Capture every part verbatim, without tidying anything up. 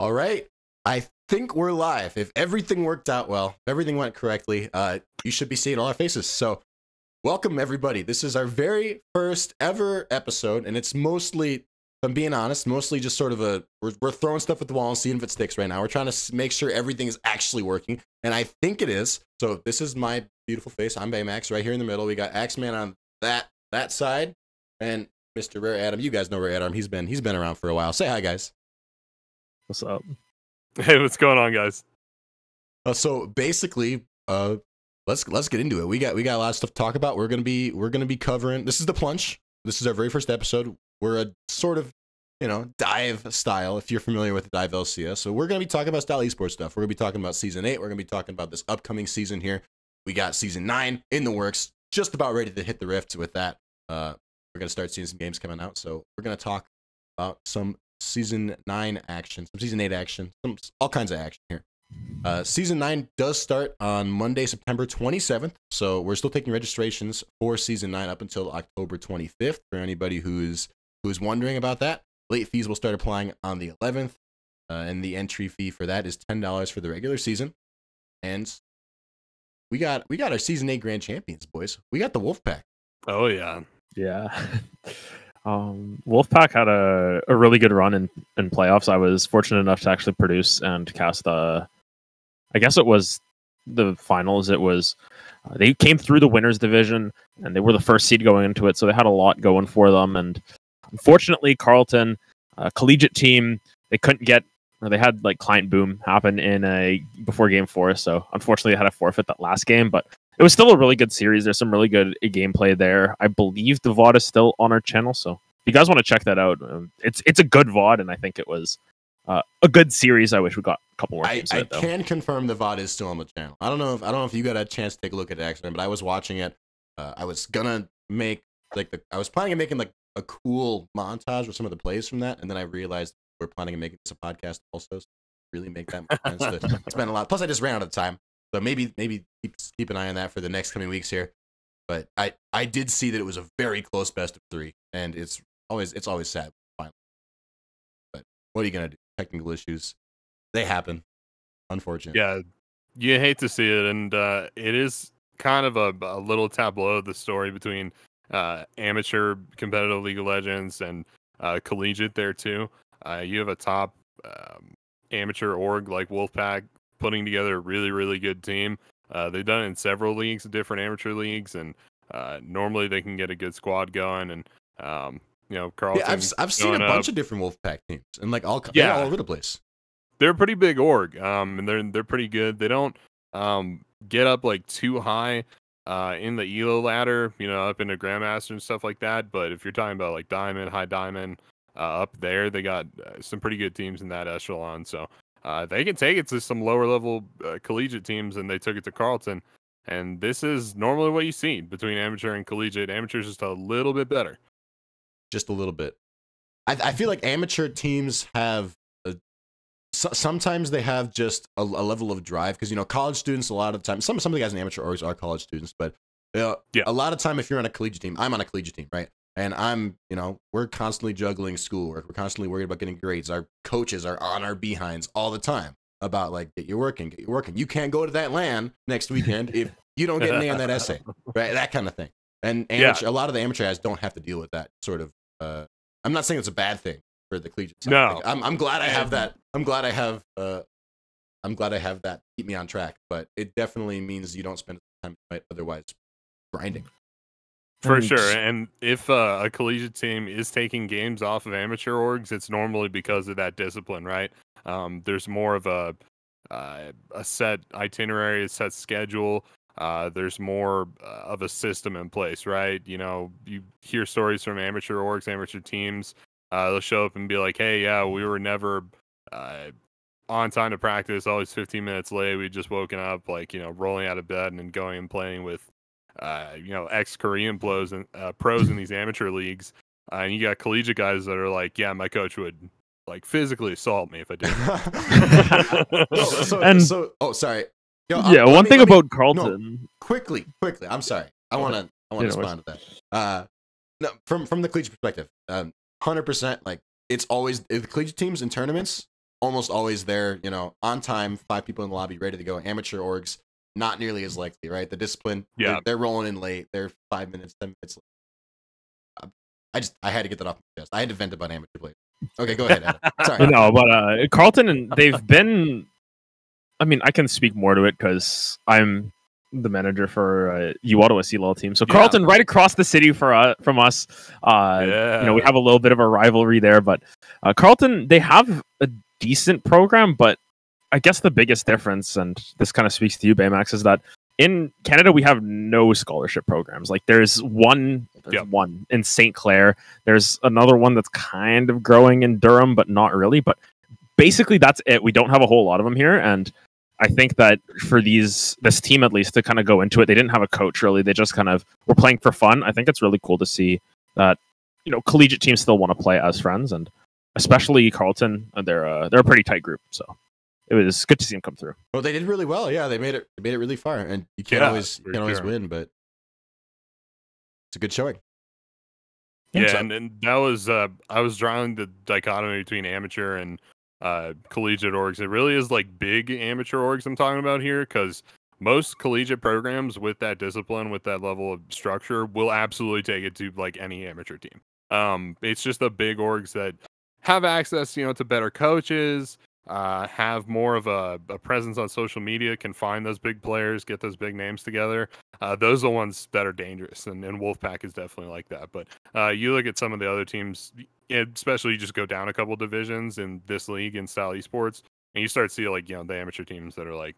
All right. I think we're live. If everything worked out well, if everything went correctly, uh, you should be seeing all our faces. So, welcome everybody. This is our very first ever episode, and it's mostly, if I'm being honest, mostly just sort of a, we're, we're throwing stuff at the wall and seeing if it sticks right now. We're trying to make sure everything is actually working, and I think it is. So, this is my beautiful face. I'm Baymax right here in the middle. We got Axeman on that that side, and Mister Rare Adam. You guys know Rare Adam. He's been he's been around for a while. Say hi, guys. What's up? Hey, what's going on, guys? Uh, so basically, uh, let's let's get into it. We got we got a lot of stuff to talk about. We're gonna be we're gonna be covering. This is the Plunge. This is our very first episode. We're a sort of you know dive style. If you're familiar with the dive L C S, so we're gonna be talking about style esports stuff. We're gonna be talking about season eight. We're gonna be talking about this upcoming season here. We got season nine in the works. Just about ready to hit the rift with that. Uh, we're gonna start seeing some games coming out. So we're gonna talk about some season nine action, some season eight action, some all kinds of action here. Uh, season nine does start on Monday, September twenty-seventh. So we're still taking registrations for season nine up until October twenty-fifth. For anybody who's who's wondering about that, late fees will start applying on the eleventh, uh, and the entry fee for that is ten dollars for the regular season. And we got we got our season eight grand champions, boys. We got the Wolfpack. Oh yeah, Yeah. um, Wolfpack had a, a really good run in, in playoffs. I was fortunate enough to actually produce and cast the, I guess it was the finals. It was, uh, they came through the winners division and they were the first seed going into it. So they had a lot going for them. And unfortunately, Carleton, a collegiate team, they couldn't get, or they had like client boom happen in a before game four. So unfortunately, they had to forfeit that last game, but it was still a really good series. There's some really good gameplay there. I believe the V O D is still on our channel, so if you guys want to check that out, um, it's it's a good V O D, and I think it was uh, a good series. I wish we got a couple more I, games. I in it, though. can confirm the V O D is still on the channel. I don't know if I don't know if you got a chance to take a look at it actually, but I was watching it. Uh, I was gonna make like the I was planning on making like a cool montage with some of the plays from that, and then I realized we're planning on making this a podcast also. So really make that much sense to spend a lot. Plus, I just ran out of time. So maybe maybe keep, keep an eye on that for the next coming weeks here. But I, I did see that it was a very close best of three, and it's always it's always sad. Finally. But what are you gonna do? Technical issues, they happen. Unfortunate. yeah. You hate to see it, and uh, it is kind of a, a little tableau of the story between uh, amateur competitive League of Legends and uh, collegiate there too. Uh, you have a top um, amateur org like Wolfpack putting together a really, really good team. Uh, they've done it in several leagues, different amateur leagues, and uh, normally they can get a good squad going. And um, you know, Carlton. Yeah, I've I've seen a bunch of different Wolfpack teams, and like all yeah, they're all over the place. They're a pretty big org, um, and they're they're pretty good. They don't um get up like too high uh in the E L O ladder, you know, up into Grandmaster and stuff like that. But if you're talking about like Diamond, High Diamond, uh, up there, they got uh, some pretty good teams in that echelon. So. Uh, they can take it to some lower level uh, collegiate teams, and they took it to Carleton. And this is normally what you see between amateur and collegiate. Amateur is just a little bit better. Just a little bit. I, I feel like amateur teams have, a, so, sometimes they have just a, a level of drive, because, you know, college students, a lot of the time, some, some of the guys in amateur orgs are college students, but uh, yeah. a lot of time if you're on a collegiate team, I'm on a collegiate team, right? And I'm, you know, we're constantly juggling schoolwork. We're constantly worried about getting grades. Our coaches are on our behinds all the time about, like, get your working, get your working. You can't go to that LAN next weekend if you don't get an A on that essay, right? That kind of thing. And amateur, yeah. a lot of the amateur guys don't have to deal with that sort of. Uh, I'm not saying it's a bad thing for the collegiate side. No, like, I'm, I'm glad I have that. I'm glad I have. Uh, I'm glad I have that to keep me on track. But it definitely means you don't spend time otherwise grinding. For And- sure. And if uh, a collegiate team is taking games off of amateur orgs, it's normally because of that discipline, right? Um, there's more of a uh, a set itinerary, a set schedule. Uh, there's more uh, of a system in place, right? You know, you hear stories from amateur orgs, amateur teams. Uh, they'll show up and be like, hey, yeah, we were never uh, on time to practice, always fifteen minutes late. We just woken up, like, you know, rolling out of bed and then going and playing with Uh, you know, ex-Korean pros and uh, pros in these amateur leagues, uh, and you got collegiate guys that are like, yeah, my coach would like physically assault me if I did. no, so, And- so, oh, sorry. Yo, yeah, let one me- thing let me- about Carleton. No, quickly, quickly. I'm sorry. I want to. I want to Yeah, no respond to that. Uh, no, from from the collegiate perspective, um, hundred percent. Like, it's always the collegiate teams in tournaments. almost always there, you know, on time, five people in the lobby, ready to go. Amateur orgs, not nearly as likely, right? The discipline, Yeah. they're, they're rolling in late. They're five minutes, ten minutes late. I just, I had to get that off my chest. I had to vent about amateur players. Okay, go ahead, Adam. Sorry. No, but uh, Carlton, and they've been. I mean, I can speak more to it because I'm the manager for uh, U Ottawa Sea Level team. So Yeah. Carlton, right across the city for uh, from us. Uh, Yeah. You know, we have a little bit of a rivalry there, but uh, Carlton, they have a decent program, but I guess the biggest difference, and this kind of speaks to you, Baymax, is that in Canada we have no scholarship programs. Like there's one, there's Yep. one in Saint Clair. There's another one that's kind of growing in Durham, but not really. But basically, that's it. We don't have a whole lot of them here, and I think that for these this team at least to kind of go into it, they didn't have a coach really. They just kind of were playing for fun. I think it's really cool to see that you know collegiate teams still want to play as friends, and especially Carlton. They're uh, they're a pretty tight group, so it was good to see them come through. Well, they did really well. Yeah, they made it. They made it really far, and you can't Yeah, always you for can't always sure. win, but it's a good showing. Yeah, So- and, and that was uh, I was drawing the dichotomy between amateur and uh, collegiate orgs. It really is like big amateur orgs I'm talking about here, because most collegiate programs with that discipline, with that level of structure, will absolutely take it to like any amateur team. Um, it's just the big orgs that have access, you know, to better coaches, uh, have more of a, a presence on social media, can find those big players, get those big names together. Uh, those are the ones that are dangerous, and, and Wolfpack is definitely like that. But uh, you look at some of the other teams, especially you just go down a couple divisions in this league in style esports, and you start seeing like you know the amateur teams that are like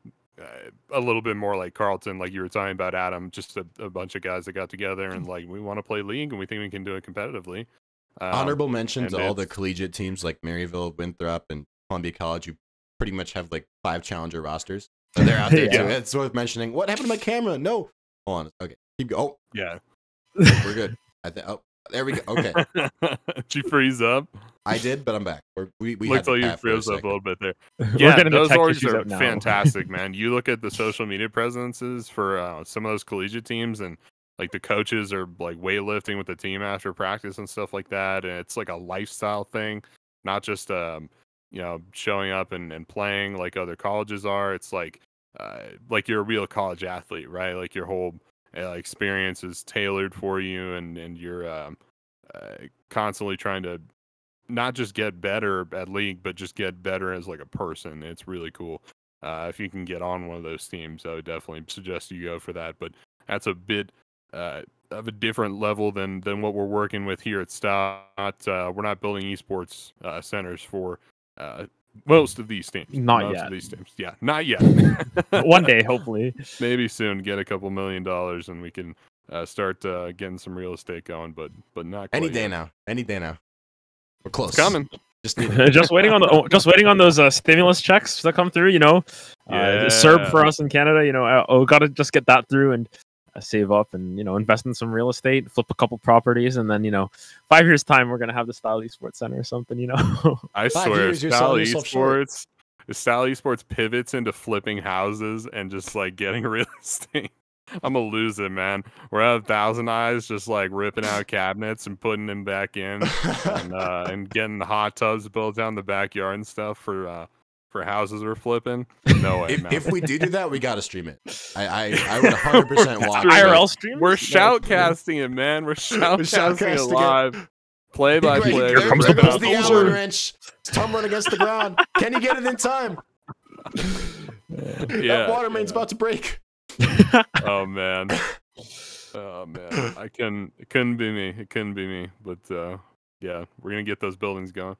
uh, a little bit more like Carlton, like you were talking about, Adam, just a, a bunch of guys that got together and like we want to play league and we think we can do it competitively. Um, Honorable mention and to all the it's- collegiate teams like Maryville, Winthrop, and Columbia College, who pretty much have like five challenger rosters. So they're out there Yeah. too. It's worth mentioning. What happened to my camera? No. Hold on. Okay. Keep going. Oh, Yeah. we're good. I think. Oh, there we go. Okay. Did you freeze up? I did, but I'm back. We're, we we Looked had like the you path for a froze up a second. little bit there. We're Yeah, getting the those tech orgs issues are out now. fantastic, man. You look at the social media presences for uh, some of those collegiate teams, and like the coaches are like weightlifting with the team after practice and stuff like that, and it's like a lifestyle thing, not just um, you know showing up and, and playing like other colleges are. It's like uh, like you're a real college athlete, right? Like your whole uh, experience is tailored for you, and and you're um, uh, constantly trying to not just get better at league, but just get better as like a person. It's really cool. Uh, if you can get on one of those teams, I would definitely suggest you go for that. But that's a bit uh, of a different level than than what we're working with here at Stout. Uh, we're not building esports uh, centers for uh, most of these teams. Not most yet. Of these teams, yeah, not yet. One day, hopefully. Maybe soon. Get a couple million dollars, and we can uh, start uh, getting some real estate going. But but not Any quite day yet. now. Any day now. We're close. It's coming. Just need it. just waiting on the oh, just waiting on those uh, stimulus checks that come through. You know, uh, Yeah. serve for us in Canada. You know, uh, oh, got to just get that through and uh, save up and you know invest in some real estate, flip a couple properties, and then you know, five years time we're gonna have the Style Esports Center or something. You know. I Five swear, years, you're Style selling yourself short. Esports, Style Esports pivots into flipping houses and just like getting real estate. I'm gonna lose it, man. We're at Thousand Eyes, just like ripping out cabinets and putting them back in, and uh, and getting the hot tubs built down the backyard and stuff for uh, for houses we're flipping. No way, if, man. if we do do that, we gotta stream it. I I, I would one hundred percent watch. I R L it. stream. We're shoutcasting it, man. We're shoutcasting it shoutcasting it. live. Play by Great. play. Here comes There the goes the bulldozer. Allen wrench. It's tumbling against the ground. Can you get it in time? Yeah, that water main's yeah. about to break. Oh man. Oh man. I couldn't it couldn't be me. It couldn't be me. But uh yeah, we're gonna get those buildings going.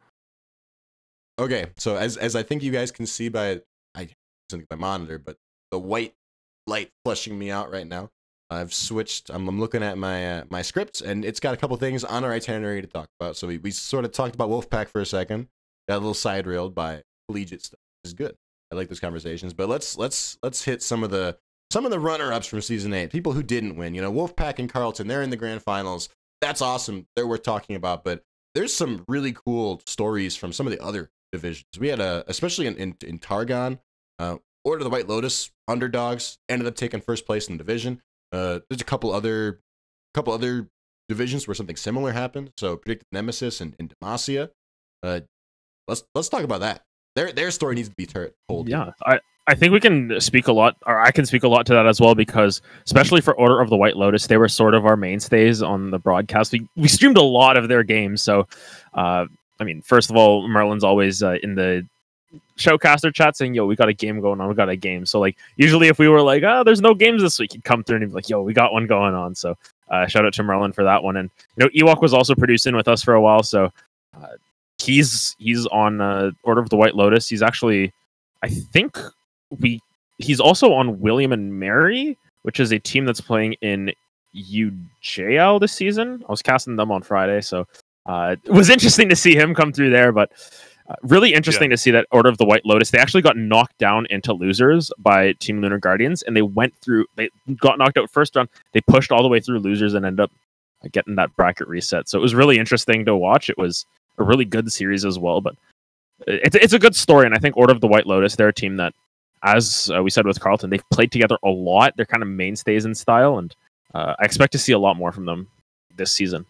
Okay, so as as I think you guys can see by I think my monitor, but the white light flushing me out right now. I've switched. I'm, I'm looking at my uh, my script, and it's got a couple things on our itinerary to talk about. So we, we sort of talked about Wolfpack for a second. Got a little side railed by collegiate stuff. Which is good. I like those conversations. But let's let's let's hit some of the some of the runner ups from season eight. People who didn't win. You know, Wolfpack and Carlton. They're in the grand finals. That's awesome. They're worth talking about. But there's some really cool stories from some of the other divisions. We had a especially in in, in Targon. Uh, Order of the White Lotus underdogs ended up taking first place in the division. Uh, there's a couple other, couple other divisions where something similar happened. So Predicted Nemesis and, and Demacia. Uh, let's let's talk about that. their their story needs to be ter- told. Yeah, I, I think we can speak a lot, or I can speak a lot to that as well, because especially for Order of the White Lotus, they were sort of our mainstays on the broadcast. We we streamed a lot of their games, so uh, I mean, first of all, Merlin's always uh, in the showcaster chat saying, "Yo, we got a game going on. We got a game." So like, usually if we were like, "Oh, there's no games this week," he'd come through and he'd be like, "Yo, we got one going on." So uh, shout out to Merlin for that one. And you know, Ewok was also producing with us for a while, so uh, he's he's on uh, Order of the White Lotus. He's actually, I think we he's also on William and Mary, which is a team that's playing in U J L this season. I was casting them on Friday, so uh, it was interesting to see him come through there, but. Uh, really interesting yeah. to see that Order of the White Lotus. They actually got knocked down into losers by Team Lunar Guardians, and they went through. They got knocked out first round. They pushed all the way through losers and ended up getting that bracket reset. So it was really interesting to watch. It was a really good series as well. But it's it's a good story, and I think Order of the White Lotus, they're a team that, as uh, we said with Carlton, they've played together a lot. They're kind of mainstays in style, and uh, I expect to see a lot more from them this season.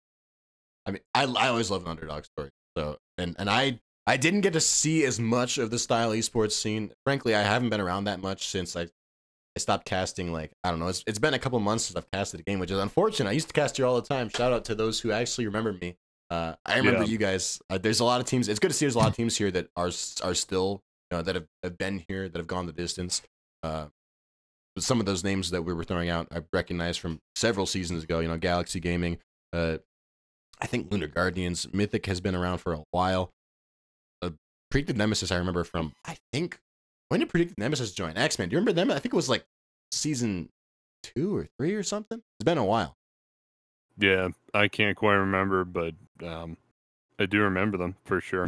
I mean, I I always love an underdog story. So and and I. I didn't get to see as much of the style esports scene. Frankly, I haven't been around that much since I, I stopped casting. Like, I don't know, it's, it's been a couple months since I've casted a game, which is unfortunate. I used to cast here all the time. Shout out to those who actually remember me. Uh, I remember yeah. you guys. Uh, there's a lot of teams. It's good to see there's a lot of teams here that are are still, you know, that have, have been here, that have gone the distance. Uh, some of those names that we were throwing out, I recognized from several seasons ago. You know, Galaxy Gaming. Uh, I think Lunar Guardians. Mythic has been around for a while. Predicted Nemesis, I remember from, I think, when did Predicted Nemesis join? X-Men. Do you remember them? I think it was like season two or three or something. It's been a while. Yeah, I can't quite remember, but um, I do remember them for sure.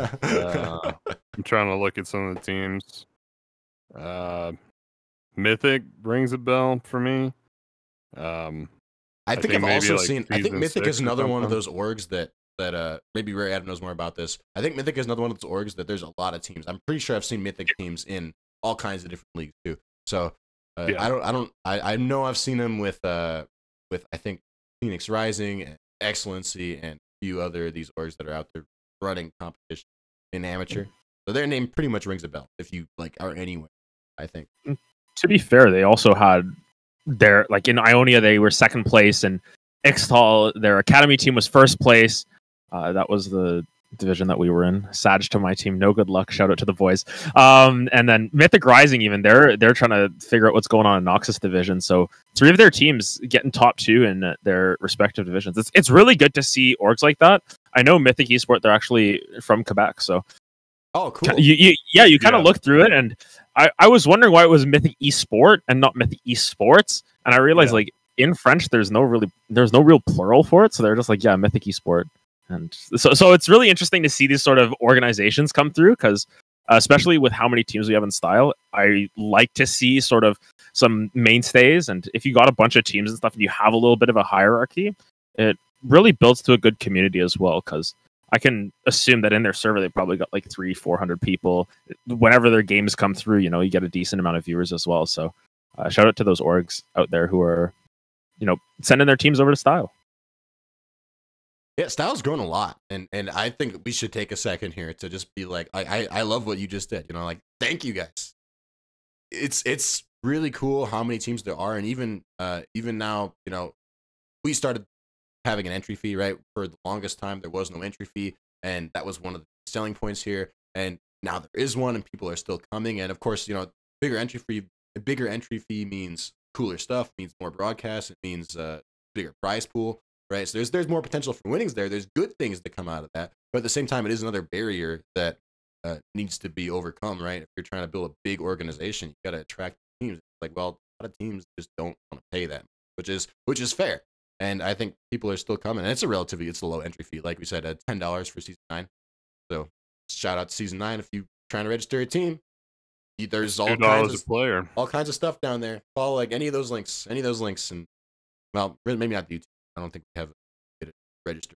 uh, I'm trying to look at some of the teams. Uh, Mythic rings a bell for me. Um, I, think I think I've also like seen, I think Mythic is another something. one of those orgs that that uh maybe Ray Adam knows more about this. I think Mythic is another one of those orgs that there's a lot of teams. I'm pretty sure I've seen Mythic teams in all kinds of different leagues too. So uh, yeah. I don't I don't I, I know I've seen them with uh with I think Phoenix Rising and Excellency and a few other of these orgs that are out there running competition in amateur. So their name pretty much rings a bell if you like are anywhere, I think. To be fair, they also had their like in Ionia they were second place, and Ixtal, their academy team, was first place. Uh, that was the division that we were in. Sag to my team, no good luck. Shout out to the boys. Um, and then Mythic Rising, even they're they're trying to figure out what's going on in Noxus division. So three of their teams getting top two in their respective divisions. It's it's really good to see orgs like that. I know Mythic Esport, they're actually from Quebec, so oh cool. You, you yeah, you kind of yeah. look through it, and I I was wondering why it was Mythic Esport and not Mythic Esports, and I realized yeah. like in French there's no really there's no real plural for it, so they're just like yeah Mythic Esport. And so, so it's really interesting to see these sort of organizations come through because, uh, especially with how many teams we have in style, I like to see sort of some mainstays. And if you got a bunch of teams and stuff and you have a little bit of a hierarchy, it really builds to a good community as well. Because I can assume that in their server, they probably got like three, four hundred people. Whenever their games come through, you know, you get a decent amount of viewers as well. So uh, shout out to those orgs out there who are, you know, sending their teams over to style. Yeah, Style's grown a lot, and and I think we should take a second here to just be like, I, I I love what you just did. You know, like thank you guys. It's it's really cool how many teams there are, and even uh even now, you know, we started having an entry fee, right? For the longest time, there was no entry fee, and that was one of the selling points here. And now there is one, and people are still coming. And of course, you know, bigger entry fee, a bigger entry fee means cooler stuff, means more broadcasts, it means uh bigger prize pool. Right, so there's there's more potential for winnings there. There's good things that come out of that, but at the same time, it is another barrier that uh, needs to be overcome. Right, if you're trying to build a big organization, you got to attract teams. It's like, well, a lot of teams just don't want to pay that, which is which is fair. And I think people are still coming. And it's a relatively it's a low entry fee, like we said, at ten dollars for season nine. So shout out to season nine if you're trying to register a team. There's all kinds of player, all kinds of stuff down there. Follow like any of those links, any of those links, and well, maybe not YouTube. I don't think we have it registered.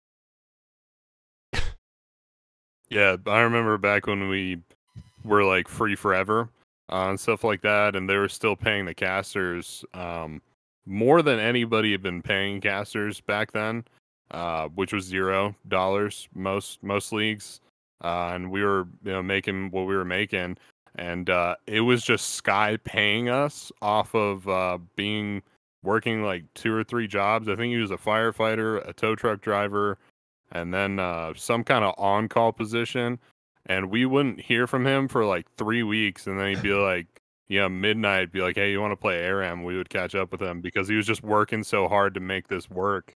Yeah, I remember back when we were like free forever uh, and stuff like that, and they were still paying the casters um, more than anybody had been paying casters back then, uh, which was zero dollars most most leagues. uh, and we were you know making what we were making, and uh, it was just Sky paying us off of uh, being working like two or three jobs. I think he was a firefighter, a tow truck driver, and then uh, some kind of on-call position. And we wouldn't hear from him for like three weeks, and then he'd be like, yeah, midnight, be like, hey, you want to play ARAM? We would catch up with him because he was just working so hard to make this work.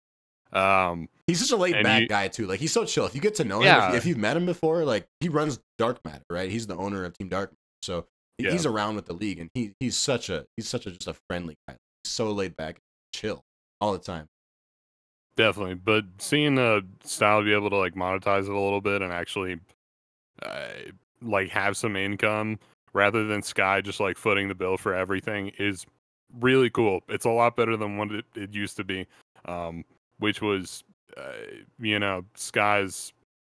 Um, He's such a laid and back you- guy too. Like he's so chill. If you get to know him, Yeah. if, if you've met him before, like he runs Dark Matter, right? He's the owner of Team Dark Matter, so he- Yeah. he's around with the league, and he he's such a he's such a just a friendly guy. He's so laid back, chill all the time. Definitely, but seeing the style be able to like monetize it a little bit and actually uh, like have some income rather than Sky just like footing the bill for everything is really cool. It's a lot better than what it, it used to be, um, which was uh, you know Sky's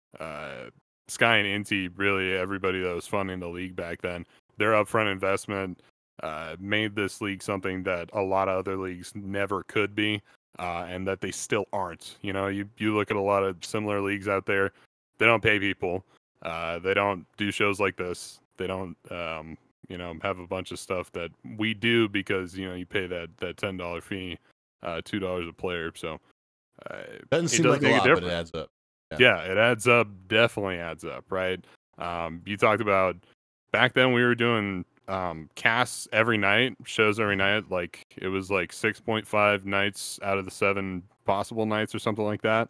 uh, Sky and Inti, really everybody that was funding the league back then. Their upfront investment uh, made this league something that a lot of other leagues never could be. Uh, and that they still aren't. You know, you you look at a lot of similar leagues out there, they don't pay people. Uh, they don't do shows like this. They don't, um, you know, have a bunch of stuff that we do because you know you pay that that ten dollar fee, uh, two dollars a player. So uh, Doesn't it seem does like a make lot, but difference. it adds up. Yeah. Yeah, it adds up. Definitely adds up, right? Um, you talked about back then we were doing um, casts every night, shows every night. Like it was like six point five nights out of the seven possible nights or something like that.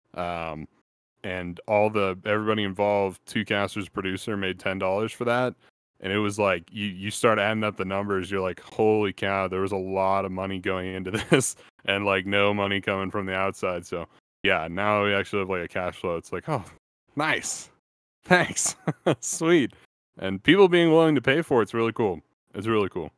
Um, and all the everybody involved, two casters, producer, made ten dollars for that. And it was like you you start adding up the numbers, you're like, holy cow, there was a lot of money going into this, and like no money coming from the outside. So yeah, now we actually have like a cash flow. It's like, oh, nice, thanks, sweet, and people being willing to pay for it's really cool. It's really cool.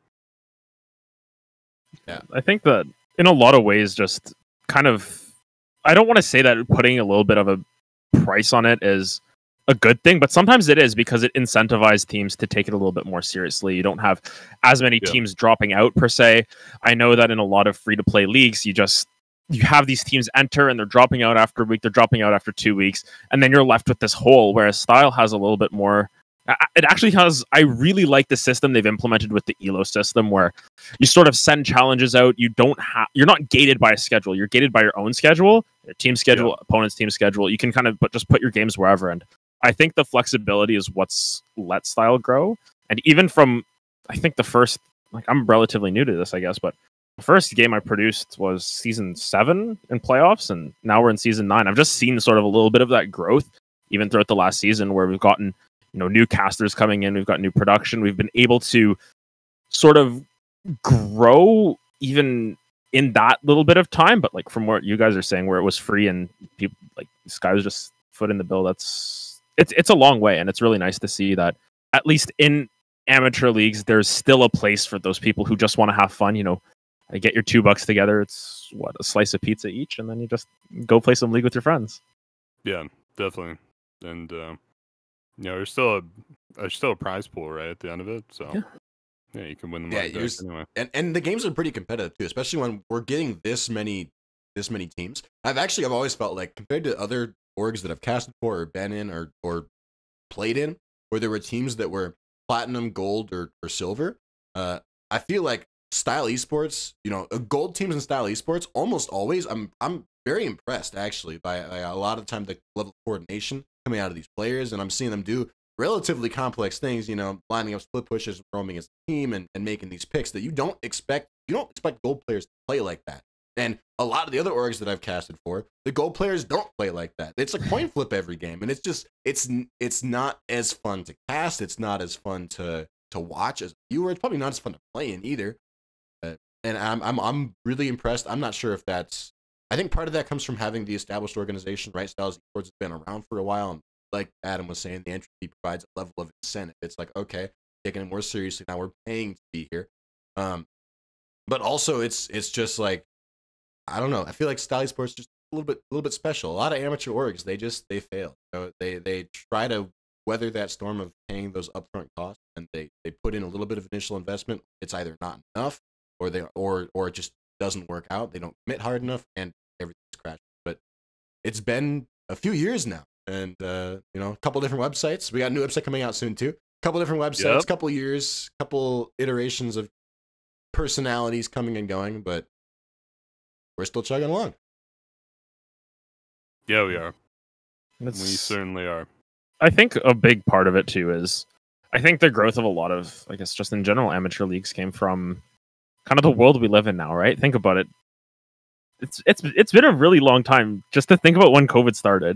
I think that in a lot of ways, just kind of, I don't want to say that putting a little bit of a price on it is a good thing, but sometimes it is because it incentivizes teams to take it a little bit more seriously. You don't have as many Yeah. teams dropping out per se. I know that in a lot of free to play leagues, you just you have these teams enter and they're dropping out after a week, they're dropping out after two weeks, and then you're left with this hole. Whereas Style has a little bit more. It actually has. I really like the system they've implemented with the E L O system, where you sort of send challenges out. You don't have. You're not gated by a schedule. You're gated by your own schedule, your team schedule, Yeah. opponent's team schedule. You can kind of but just put your games wherever. And I think the flexibility is what's let Style grow. And even from, I think the first, like I'm relatively new to this, I guess, but the first game I produced was season seven in playoffs, and now we're in season nine. I've just seen sort of a little bit of that growth, even throughout the last season, where we've gotten, you know, new casters coming in, we've got new production, we've been able to sort of grow even in that little bit of time. But like from what you guys are saying, where it was free and people like Sky was just footing the bill, that's it's it's a long way, and it's really nice to see that at least in amateur leagues, there's still a place for those people who just want to have fun. You know, get your two bucks together. It's what, a slice of pizza each, and then you just go play some league with your friends. Yeah, definitely. And uh, you know, there's still a there's still a prize pool right at the end of it. So Yeah. yeah, you can win the Yeah, money back you're s- anyway. and and the games are pretty competitive too, especially when we're getting this many this many teams. I've actually I've always felt like compared to other orgs that I've casted for or been in or or played in, where there were teams that were platinum, gold, or or silver. Uh, I feel like Style Esports, you know, uh, gold teams in Style Esports, almost always, I'm I'm very impressed actually by, by a lot of the time the level of coordination coming out of these players, and I'm seeing them do relatively complex things, you know, lining up split pushes, roaming as a team, and, and making these picks that you don't expect. You don't expect gold players to play like that. And a lot of the other orgs that I've casted for, the gold players don't play like that. It's a coin flip every game, and it's just it's it's not as fun to cast. It's not as fun to to watch as a viewer. It's probably not as fun to play in either. Uh, and I'm I'm I'm really impressed. I'm not sure if that's. I think part of that comes from having the established organization, right? Styles Esports has been around for a while, and like Adam was saying, the entry fee provides a level of incentive. It's like, okay, taking it more seriously now. We're paying to be here. Um, but also it's it's just like, I don't know. I feel like Style Esports just a little bit a little bit special. A lot of amateur orgs, they just they fail. You know, they they try to weather that storm of paying those upfront costs, and they they put in a little bit of initial investment. It's either not enough, or they or or it just doesn't work out. They don't commit hard enough, and everything's crashed. But it's been a few years now and uh, you know, a couple different websites. We got a new website coming out soon too. A couple different websites, Yep. couple years, couple iterations of personalities coming and going, but we're still chugging along. Yeah, we are. It's, We certainly are. I think a big part of it too is I think the growth of a lot of, I guess, just in general amateur leagues came from kind of the world we live in now, right? Think about it. It's it's it's been a really long time just to think about when COVID started.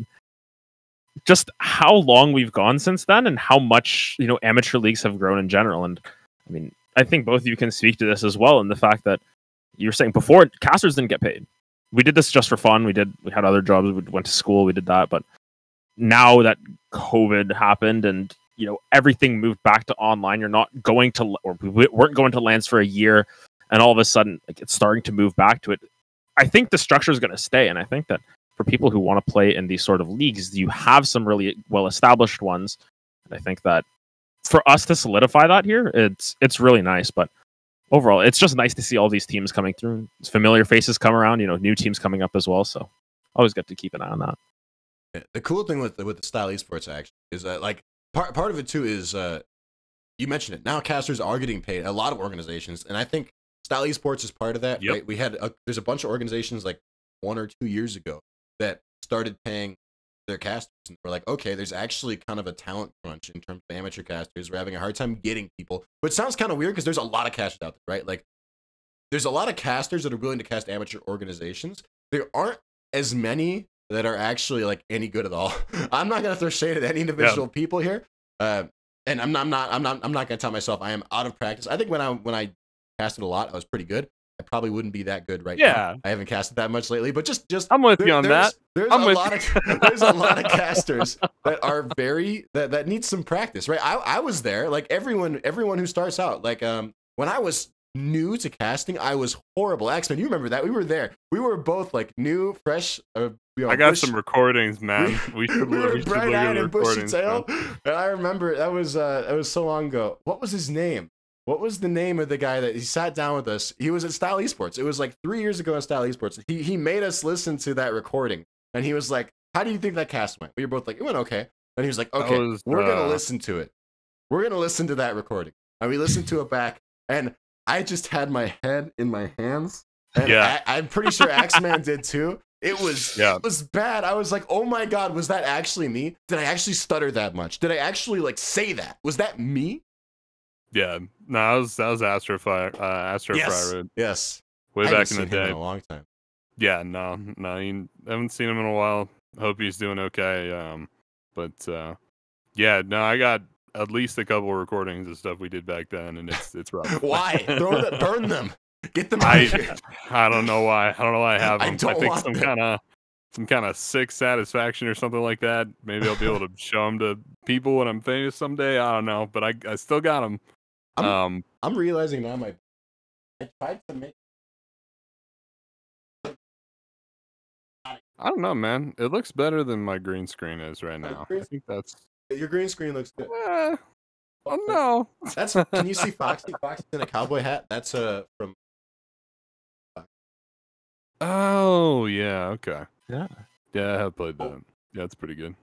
Just how long we've gone since then, and how much, you know, amateur leagues have grown in general. And I mean, I think both of you can speak to this as well, in the fact that you were saying before, casters didn't get paid. We did this just for fun. We did. We had other jobs. We went to school. We did that. But now that COVID happened, and you know everything moved back to online, you're not going to, or we weren't going to lands for a year, and all of a sudden, like, it's starting to move back to it. I think the structure is going to stay, and I think that for people who want to play in these sort of leagues, you have some really well-established ones, and I think that for us to solidify that here, it's it's really nice. But overall, it's just nice to see all these teams coming through. Familiar faces come around, you know, new teams coming up as well. So always get to keep an eye on that. Yeah, the cool thing with the, with the style esports actually is that, like, part part of it too is uh, you mentioned it. Now casters are getting paid. A lot of organizations, and I think style esports is part of that. Yep. Right? We had a, there's a bunch of organizations like one or two years ago that started paying their casters, and we're like, okay, there's actually kind of a talent crunch in terms of amateur casters. We're having a hard time getting people, which sounds kind of weird because there's a lot of casters out there, right? Like, there's a lot of casters that are willing to cast amateur organizations. There aren't as many that are actually like any good at all. I'm not gonna throw shade at any individual yeah. people here, uh, and I'm not, I'm not, I'm not, I'm not gonna tell myself I am out of practice. I think when I when I casted a lot, I was pretty good. I probably wouldn't be that good right yeah. now. I haven't casted that much lately, but just, just I'm with there, you on there's, that. There's I'm a with lot of there's a lot of casters that are very that, that need some practice, right? I I was there, like everyone everyone who starts out, like um when I was new to casting, I was horrible. X-Men, you remember that? We were there. We were both like new, fresh. Uh, you know, I got bush, some recordings, man. We, we should, we were we should bright look at eyed the and bushy recordings, tail. man. And I remember that was uh that was so long ago. What was his name? What was the name of the guy that he sat down with us? He was at Style Esports. It was like three years ago at Style Esports. He he made us listen to that recording, and he was like, "How do you think that cast went?" We were both like, "It went okay." And he was like, "Okay, was, we're uh... gonna listen to it. We're gonna listen to that recording." And we listened to it back, and I just had my head in my hands, and yeah. I, I'm pretty sure X-Man did too. It was yeah. it was bad. I was like, "Oh my god, was that actually me? Did I actually stutter that much? Did I actually like say that? Was that me?" Yeah, no, that was that was Astrofire, uh, Astrofire, yes, yes, way I back in the seen day. him in a long time. Yeah, no, no, you haven't seen him in a while. Hope he's doing okay. Um, but uh, yeah, no, I got at least a couple of recordings of stuff we did back then, and it's it's rough. Why? Throw them, burn them, get them out I, of here. I don't know why. I don't know why I have them. I I, don't think want some them. kind of some kind of sick satisfaction or something like that. Maybe I'll be able to show them to people when I'm famous someday. I don't know, but I I still got them. I'm, um, I'm realizing now my I tried to make. I don't know, man. It looks better than my green screen is right now. I think that's Your green screen looks good. Eh, oh no. That's can you see Foxy? Foxy's in a cowboy hat. That's uh from. Oh yeah, okay. Yeah. Yeah, I have played that. Yeah, it's pretty good.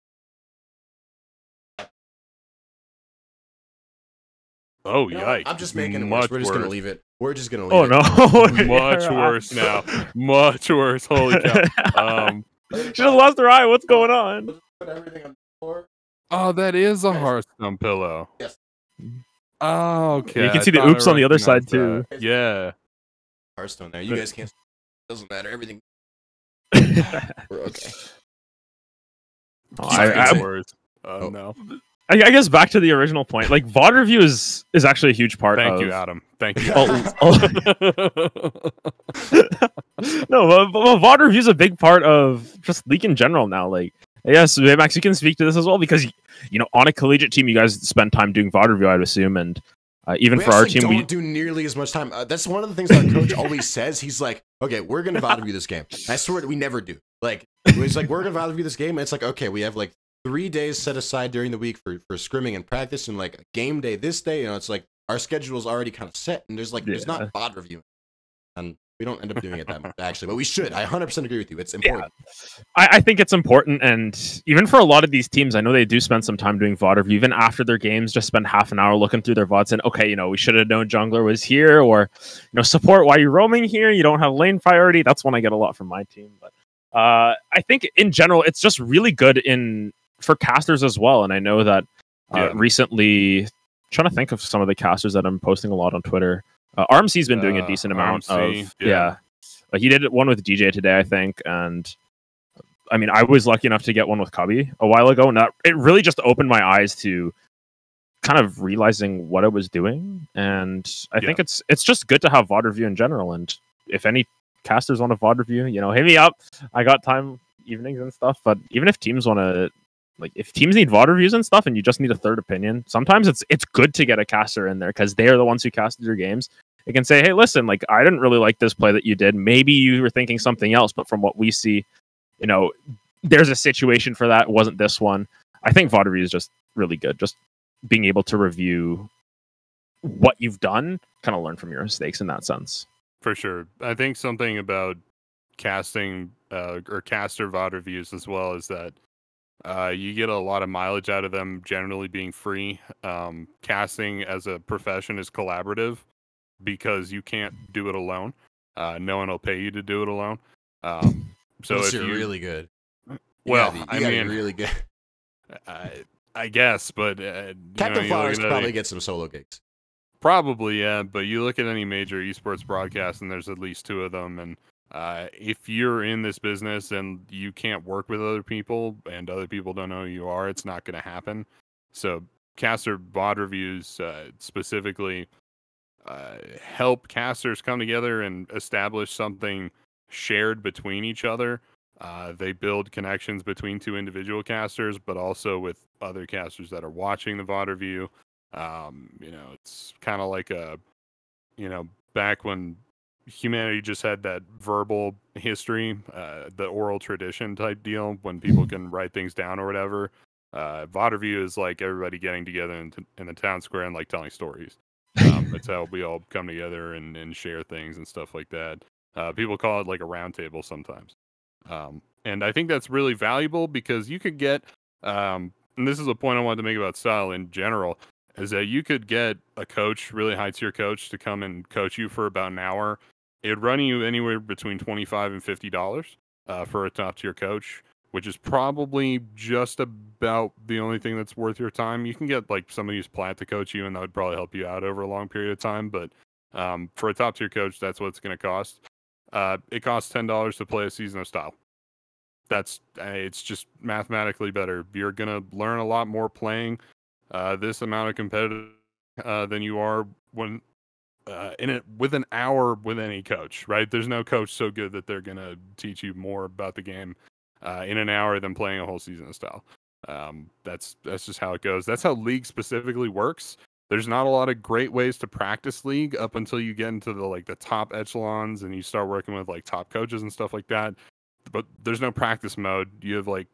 Oh, You know, yikes. I'm just making it Much worse. We're just worse. gonna leave it. We're just gonna leave Oh it. no. Much worse now. Much worse. Holy cow. Um, she just lost her eye. What's going on? Put everything on the floor. oh, that is a Yes. Hearthstone pillow. Yes. Oh, okay. You can I see the thought I oops on the other side recognized too. that. Yeah. Hearthstone there. You guys can't. Doesn't matter. Everything. We're okay. Oh, I, I, worse. Oh, Oh. no. I, I guess back to the original point. Like V O D review is is actually a huge part. Thank of, you, Adam. Thank you. Oh, oh. No, but, but V O D review is a big part of just league in general now. Like, yes, Baymax, you can speak to this as well because you know on a collegiate team, you guys spend time doing V O D review, I'd assume, and uh, even we for our actually team, don't we do nearly as much time. Uh, that's one of the things our coach always says. He's like, "Okay, we're gonna V O D review this game." I swear we never do. Like, it's like we're gonna V O D review this game, and it's like, okay, we have like three days set aside during the week for for scrimming and practice, and like a game day this day. You know, it's like our schedule's already kind of set, and there's like there's Yeah. not V O D review. And We don't end up doing it that much, actually, but we should. I one hundred percent agree with you. It's important. Yeah. I, I think it's important, and even for a lot of these teams, I know they do spend some time doing V O D review, even after their games, just spend half an hour looking through their V O Ds and, okay, you know, we should have known jungler was here, or, you know, support, why you're roaming here, you don't have lane priority. That's one I get a lot from my team. But uh, I think, in general, it's just really good in for casters as well, and I know that uh, yeah. recently, I'm trying to think of some of the casters that I'm posting a lot on Twitter. Uh, R M C's been doing a decent uh, amount R M C, of yeah. yeah. Like he did one with D J today, I think, and I mean, I was lucky enough to get one with Cubby a while ago, and that, it really just opened my eyes to kind of realizing what I was doing. And I yeah. think it's it's just good to have V O D review in general. And if any casters want a V O D review, you know, hit me up. I got time evenings and stuff. But even if teams want to, like, if teams need V O D reviews and stuff, and you just need a third opinion, sometimes it's it's good to get a caster in there because they are the ones who casted your games. They can say, hey, listen, like, I didn't really like this play that you did. Maybe you were thinking something else, but from what we see, you know, there's a situation for that. It wasn't this one. I think V O D review is just really good. Just being able to review what you've done, kind of learn from your mistakes in that sense. For sure. I think something about casting uh, or caster V O D reviews as well is that uh, you get a lot of mileage out of them generally being free. Um, casting as a profession is collaborative, because you can't do it alone. Uh, no one will pay you to do it alone. Um, so Unless if you're you, really good. You well, be, I mean, really good. I, I guess, but uh, Captain Flowers could probably any, get some solo gigs. Probably, yeah. But you look at any major esports broadcast, and there's at least two of them. And uh, if you're in this business and you can't work with other people, and other people don't know who you are, it's not going to happen. So, caster V O D reviews uh, specifically. Uh, help casters come together and establish something shared between each other. Uh, they build connections between two individual casters, but also with other casters that are watching the V O D review. Um, you know, it's kind of like a, you know, back when humanity just had that verbal history, uh, the oral tradition type deal, when people can write things down or whatever. Uh, V O D review is like everybody getting together in, t- in the town square and like telling stories. Um, it's how we all come together and, and share things and stuff like that. Uh, people call it like a round table sometimes. Um, and I think that's really valuable because you could get, um, and this is a point I wanted to make about style in general, is that you could get a coach, really high tier coach, to come and coach you for about an hour. It'd run you anywhere between twenty-five and fifty dollars uh, for a top tier coach, which is probably just about the only thing that's worth your time. You can get like somebody who's plat to coach you, and that would probably help you out over a long period of time. But um, for a top tier coach, that's what it's going to cost. Uh, it costs ten dollars to play a season of style. That's it's just mathematically better. You're going to learn a lot more playing uh, this amount of competitive uh, than you are when uh, in it with an hour with any coach, right? There's no coach so good that they're going to teach you more about the game Uh, in an hour than playing a whole season of style. Um, that's that's just how it goes. That's how League specifically works. There's not a lot of great ways to practice League up until you get into the like the top echelons and you start working with like top coaches and stuff like that. But there's no practice mode. You have like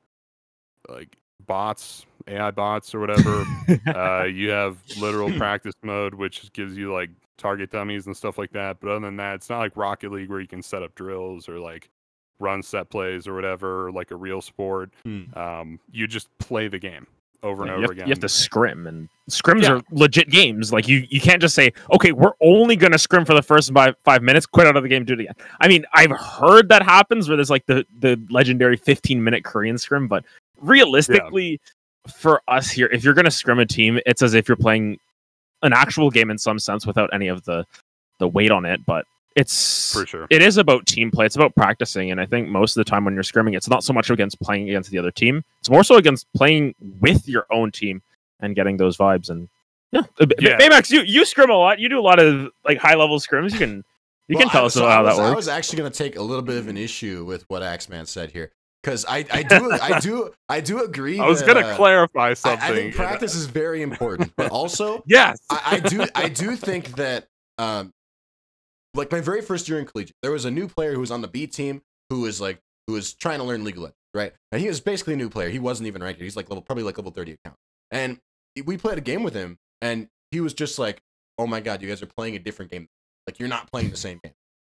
like bots, A I bots or whatever. uh, you have literal practice mode, which gives you like target dummies and stuff like that. But other than that, it's not like Rocket League where you can set up drills or like run set plays or whatever, like a real sport. Hmm. Um, you just play the game over yeah, and you over have, again. You have to scrim, and scrims yeah. are legit games. Like you, you can't just say, okay, we're only going to scrim for the first five, five minutes, quit out of the game, do it again. I mean, I've heard that happens where there's like the, the legendary fifteen minute Korean scrim, but realistically yeah. for us here, if you're going to scrim a team, it's as if you're playing an actual game in some sense without any of the, the weight on it. But it's for sure. It is about team play. It's about practicing, and I think most of the time when you're scrimming, it's not so much against playing against the other team. It's more so against playing with your own team and getting those vibes. And yeah, yeah. Baymax, you you scrim a lot. You do a lot of like high level scrims. You can you well, can tell I, us so how was, that works. I was actually going to take a little bit of an issue with what Axeman said here because I I do I do I do agree. I was going to uh, clarify something. I, I think practice is very important, but also yes, I, I do I do think that. Um, Like my very first year in collegiate, there was a new player who was on the B team who was like who was trying to learn League of Legends, right? And he was basically a new player. He wasn't even ranked. He's like level probably like level thirty account. And we played a game with him, and he was just like, "Oh my god, you guys are playing a different game. Like you're not playing the same game." And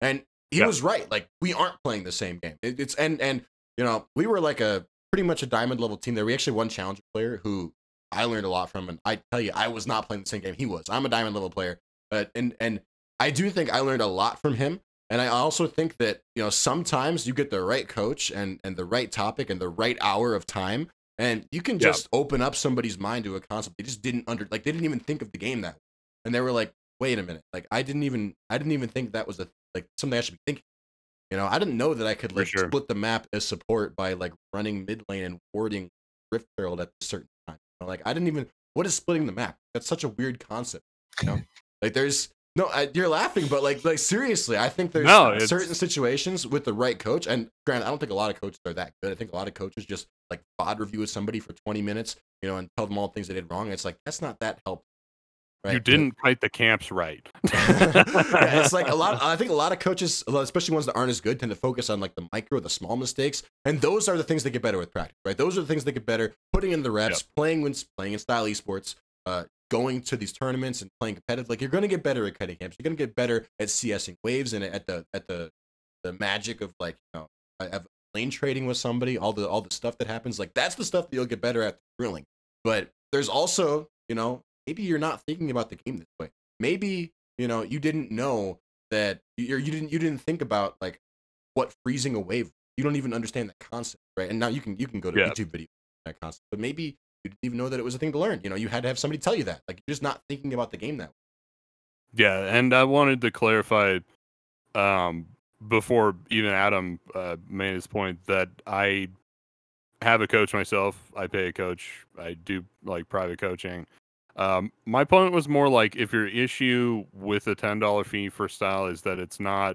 he Yeah. was right. Like, we aren't playing the same game. It, it's and and you know, we were like a pretty much a diamond level team there. We actually won challenger player who I learned a lot from, and I tell you, I was not playing the same game he was. I'm a diamond level player, but and and I do think I learned a lot from him. And I also think that, you know, sometimes you get the right coach and and the right topic and the right hour of time, and you can just yeah. open up somebody's mind to a concept they just didn't under like they didn't even think of the game that way. And they were like, wait a minute, like I didn't even I didn't even think that was a like something I should be thinking. You know, I didn't know that I could like sure. split the map as support by like running mid lane and warding Rift Herald at a certain time. You know, like I didn't even what is splitting the map? That's such a weird concept. You know, like there's no I, you're laughing, but like like seriously, I think there's no, certain situations with the right coach. And granted, I don't think a lot of coaches are that good. I think a lot of coaches just like V O D review with somebody for twenty minutes, you know, and tell them all the things they did wrong. And it's like that's not that helpful. Right. You didn't kite the camps right. Yeah, it's like a lot. I think a lot of coaches, especially ones that aren't as good, tend to focus on like the micro, the small mistakes, and those are the things that get better with practice. Right? Those are the things that get better. Putting in the reps, yep. playing when playing in style esports, uh, going to these tournaments and playing competitive. Like you're going to get better at kiting camps. You're going to get better at CSing waves and at the at the the magic of like you know of lane trading with somebody. All the all the stuff that happens. Like that's the stuff that you'll get better at drilling. But there's also you know. Maybe you're not thinking about the game this way. Maybe you know you didn't know that you're, you didn't you didn't think about like what freezing a wave. You don't even understand that concept, right? And now you can you can go to yeah. YouTube videos that concept, but maybe you didn't even know that it was a thing to learn. You know, you had to have somebody tell you that. Like you're just not thinking about the game that way. Yeah, and I wanted to clarify um, before even Adam uh, made his point that I have a coach myself. I pay a coach. I do like private coaching. Um, my point was more like if your issue with a ten dollar fee for style is that it's not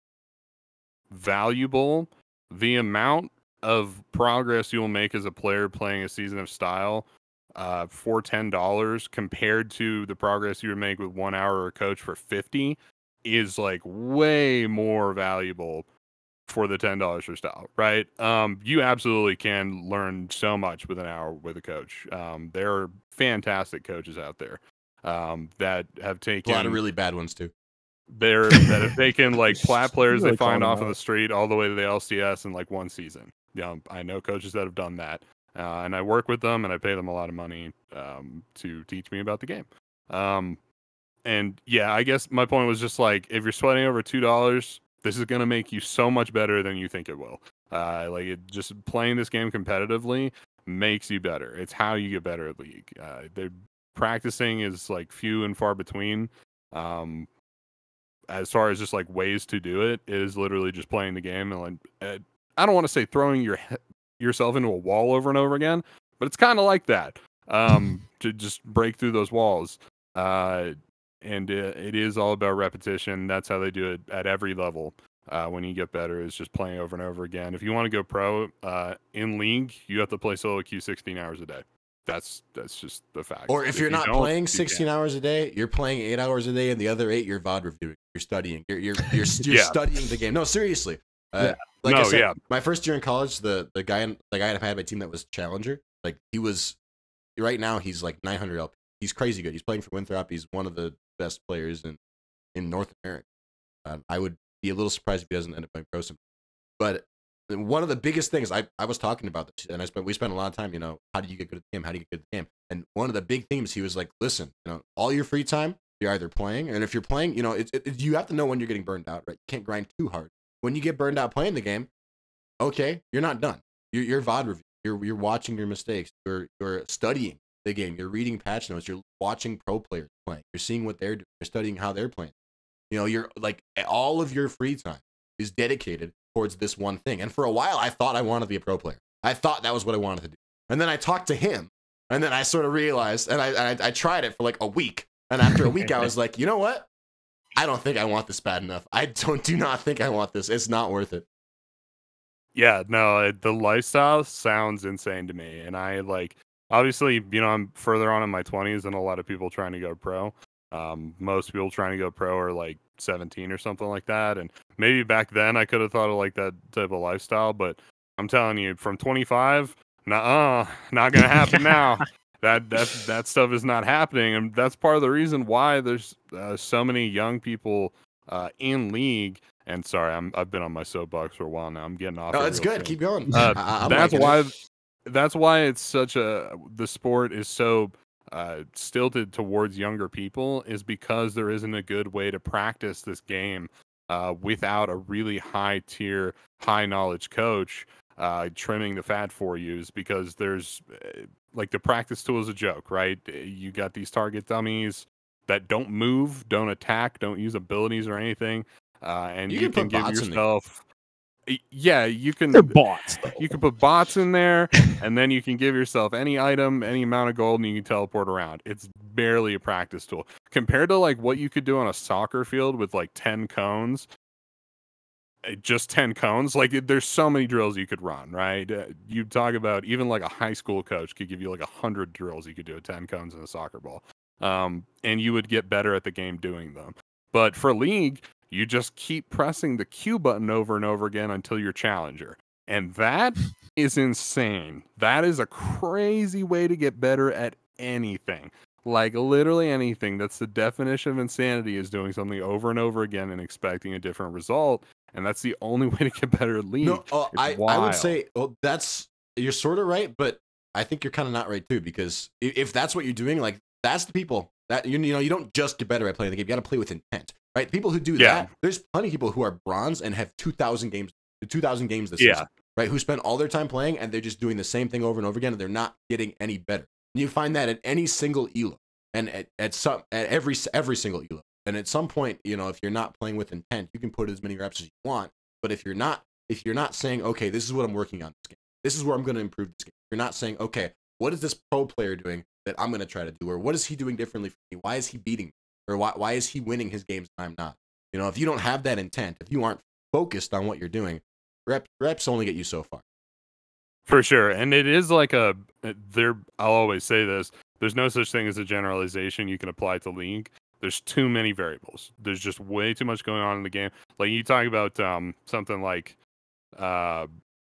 valuable, the amount of progress you'll make as a player playing a season of style uh, for ten dollars compared to the progress you would make with one hour a coach for fifty is like way more valuable for the ten dollars for style, right? Um, you absolutely can learn so much with an hour with a coach. Um, there are fantastic coaches out there um, that have taken a lot of really bad ones too. They're that have taken like plat players really they find off out. of the street all the way to the L C S in like one season. Yeah, I know coaches that have done that, uh, and I work with them and I pay them a lot of money um, to teach me about the game. Um, and yeah, I guess my point was just like if you're sweating over two dollars. This is going to make you so much better than you think it will. Uh, like it, just playing this game competitively makes you better. It's how you get better at League. Uh, the practicing is like few and far between. Um, as far as just like ways to do it, it is literally just playing the game and like uh, I don't want to say throwing your yourself into a wall over and over again, but it's kind of like that. Um, to just break through those walls. Uh, And uh, it is all about repetition. That's how they do it at every level. Uh, when you get better, is just playing over and over again. If you want to go pro uh, in League, you have to play solo queue sixteen hours a day. That's that's just the fact. Or if, if you're you not playing sixteen hours a day, you're playing eight hours a day, and the other eight you're V O D reviewing. You're studying. You're you're you're, you're yeah. studying the game. No, seriously. Uh, yeah. Like no, I said, yeah. my first year in college, the the guy the guy I had my team that was challenger. Like he was right now, he's like nine hundred L P. He's crazy good. He's playing for Winthrop. He's one of the best players in, in North America. Um, I would be a little surprised if he doesn't end up playing pro some. But one of the biggest things I, I was talking about this, and I spent we spent a lot of time, you know, how do you get good at the game? How do you get good at the game? And one of the big themes, he was like, listen, you know, all your free time, you're either playing, and if you're playing, you know, it, it, you have to know when you're getting burned out, right? You can't grind too hard. When you get burned out playing the game, okay, you're not done. You're, you're V O D review. You're you're watching your mistakes. You're you're studying the game. You're reading patch notes. You're watching pro players playing. You're seeing what they're doing. You're studying how they're playing. You know, you're like all of your free time is dedicated towards this one thing. And for a while, I thought I wanted to be a pro player. I thought that was what I wanted to do. And then I talked to him, and then I sort of realized, and I I, I tried it for like a week. And after a week, I was like, you know what? I don't think I want this bad enough. I don't do not think I want this. It's not worth it. Yeah, no, it, the lifestyle sounds insane to me, and I like. Obviously, you know, I'm further on in my twenties than a lot of people trying to go pro. Um, most people trying to go pro are like seventeen or something like that. And maybe back then I could have thought of like that type of lifestyle. But I'm telling you, from twenty-five, nah, not going to happen now. That, that, that stuff is not happening. And that's part of the reason why there's uh, so many young people uh, in League And sorry, I'm I've been on my soapbox for a while now. I'm getting off. No, it it's real good. soon. Keep going. Uh, I, I'm that's liking why. it. That's why it's such a the sport is so uh, stilted towards younger people, is because there isn't a good way to practice this game uh, without a really high tier, high knowledge coach uh, trimming the fat for you. Is because there's uh, like the practice tool is a joke, right? You got these target dummies that don't move, don't attack, don't use abilities or anything, uh, and You you, can can put give bots in there. yourself. Y- Yeah, you can. They're bots, though. You can put bots in there, and then you can give yourself any item, any amount of gold, and you can teleport around. It's barely a practice tool compared to like what you could do on a soccer field with like ten cones. uh, Just ten cones. Like it- there's so many drills you could run, right? Uh, you talk about even like a high school coach could give you like a hundred drills you could do at ten cones in a soccer ball, um, and you would get better at the game doing them. But for League, you just keep pressing the Q button over and over again until you're challenger. And that is insane. That is a crazy way to get better at anything. Like literally anything. That's the definition of insanity, is doing something over and over again and expecting a different result. And that's the only way to get better at League. No, uh, It's I, I wild. would say, well, that's, you're sort of right, but I think you're kind of not right too, because if, if that's what you're doing, like that's the people that, you, you know, you don't just get better at playing the game. You got to play with intent, right? People who do Yeah. that, there's plenty of people who are bronze and have two thousand games, two thousand games this Yeah. season, right? Who spend all their time playing and they're just doing the same thing over and over again, and they're not getting any better. And you find that at any single E L O, and at, at some, at every, every single E L O. And at some point, you know, if you're not playing with intent, you can put as many reps as you want. But if you're not, if you're not saying, okay, this is what I'm working on this game, this is where I'm going to improve this game. You're not saying, okay, what is this pro player doing that I'm going to try to do, or what is he doing differently for me? Why is he beating me, or why why is he winning his games and I'm not? You know, if you don't have that intent, if you aren't focused on what you're doing, reps reps only get you so far. For sure. And it is like a there I'll always say this. There's no such thing as a generalization you can apply to League. There's too many variables. There's just way too much going on in the game. Like you talk about um, something like uh,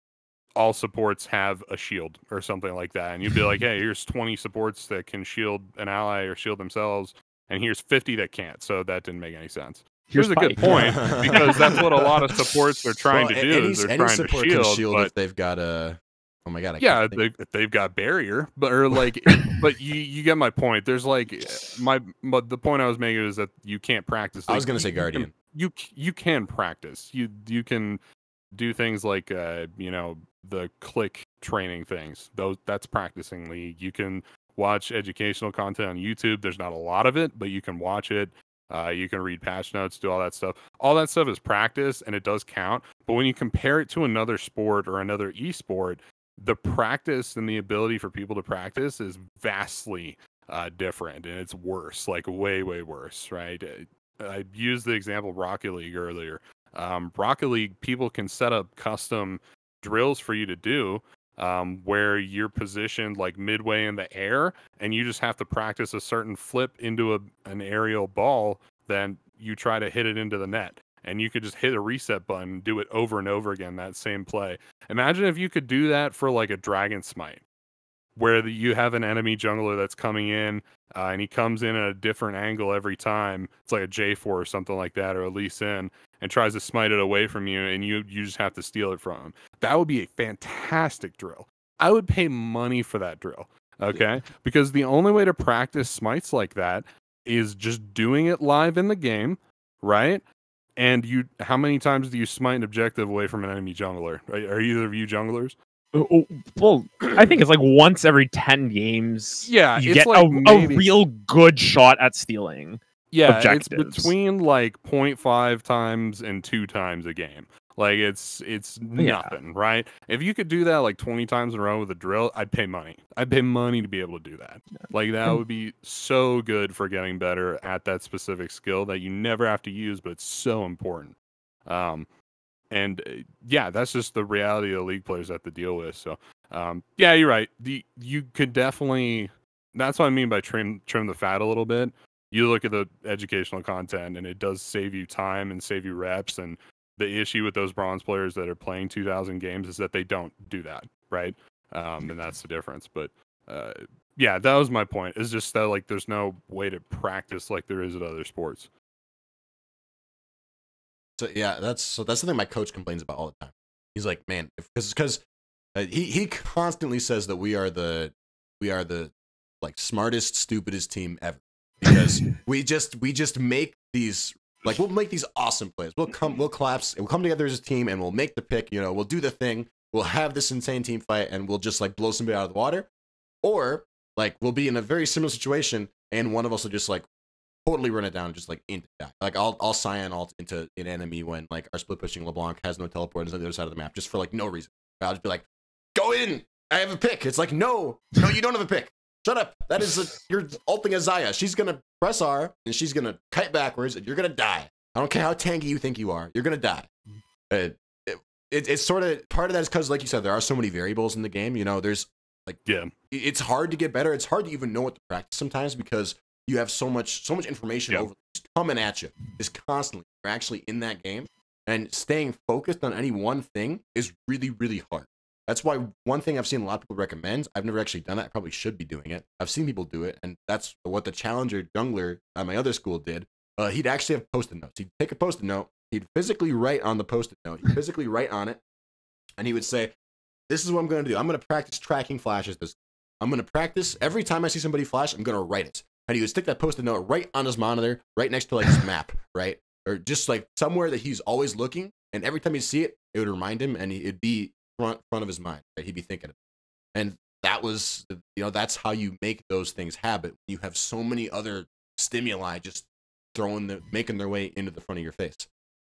all supports have a shield or something like that. And you'd be like, hey, here's twenty supports that can shield an ally or shield themselves, and here's fifty that can't. So that didn't make any sense. Here's, Here's a good Pike. point, because that's what a lot of supports are trying Well, to do. any, is they're any trying to support shield, can shield but if they've got a. Oh my god! I yeah, can't think. they they've got barrier, but or like, but you you get my point. There's like my but the point I was making is that you can't practice. I Like, was gonna you- say you Guardian. can- You c- you can practice. You you can do things like uh you know the click training things. Those that's practicing League. You can watch educational content on YouTube. There's not a lot of it, but you can watch it. Uh, you can read patch notes, do all that stuff. All that stuff is practice, and it does count. But when you compare it to another sport or another esport, the practice and the ability for people to practice is vastly uh, different, and it's worse, like way, way worse, right? I, I used the example of Rocket League earlier. Um, Rocket League, people can set up custom drills for you to do um, where you're positioned like midway in the air, and you just have to practice a certain flip into a, an aerial ball, then you try to hit it into the net. And you could just hit a reset button and do it over and over again, that same play. Imagine if you could do that for like a Dragon Smite, where the, you have an enemy jungler that's coming in, uh, and he comes in at a different angle every time. It's like a J four or something like that, or a Lee Sin, and tries to smite it away from you, and you you just have to steal it from him. That would be a fantastic drill. I would pay money for that drill, okay? Because the only way to practice smites like that is just doing it live in the game, right? And you, how many times do you smite an objective away from an enemy jungler? Are, are either of you junglers? Oh, oh, well, I think it's like once every ten games. Yeah, you it's get like a, maybe- a real good shot at stealing. Yeah, Objectives. it's between like zero point five times and two times a game. Like it's it's Yeah. nothing, right? If you could do that like twenty times in a row with a drill, I'd pay money. I'd pay money to be able to do that. Like that would be so good for getting better at that specific skill that you never have to use, but it's so important. Um, and uh, yeah, that's just the reality of the League players have to deal with. So um, yeah, you're right. The you could definitely. That's what I mean by trim trim the fat a little bit. You look at the educational content, and it does save you time and save you reps. And the issue with those bronze players that are playing two thousand games is that they don't do that, right? Um, and that's the difference. But uh, yeah, that was my point. It's just that like there's no way to practice like there is at other sports. So yeah, that's so that's something my coach complains about all the time. He's like, man, because because uh, he he constantly says that we are the we are the like smartest, stupidest team ever because we just we just make these like we'll make these awesome plays. We'll come we'll collapse. We'll come together as a team and we'll make the pick. You know, we'll do the thing. We'll have this insane team fight and we'll just like blow somebody out of the water, or like we'll be in a very similar situation and one of us will just like totally run it down, just like into that. Like I'll I'll cyan alt into an enemy when like our split pushing LeBlanc has no teleport and is on the other side of the map, just for like no reason. I'll just be like, go in. I have a pick. It's like no, no, you don't have a pick. Shut up. That is a, you're ulting a Xayah. She's gonna press R and she's gonna kite backwards and you're gonna die. I don't care how tanky you think you are. You're gonna die. Uh, it, it, it's sort of part of that is because, like you said, there are so many variables in the game. You know, there's like yeah, it's hard to get better. It's hard to even know what to practice sometimes because you have so much so much information yep. over just coming at you just constantly. You're actually in that game, and staying focused on any one thing is really really hard. That's why one thing I've seen a lot of people recommend. I've never actually done it. I probably should be doing it. I've seen people do it, and that's what the challenger jungler at my other school did. Uh, he'd actually have post-it notes. He'd take a post-it note. He'd physically write on the post-it note. He'd physically write on it, and he would say, "This is what I'm going to do. I'm going to practice tracking flashes. This I'm going to practice every time I see somebody flash. I'm going to write it." And he would stick that post-it note right on his monitor, right next to like his map, right? Or just like somewhere that he's always looking. And every time he'd see it, it would remind him and it'd be front front of his mind, right? He'd be thinking of it. And that was, you know, that's how you make those things habit. You have so many other stimuli just throwing the, making their way into the front of your face.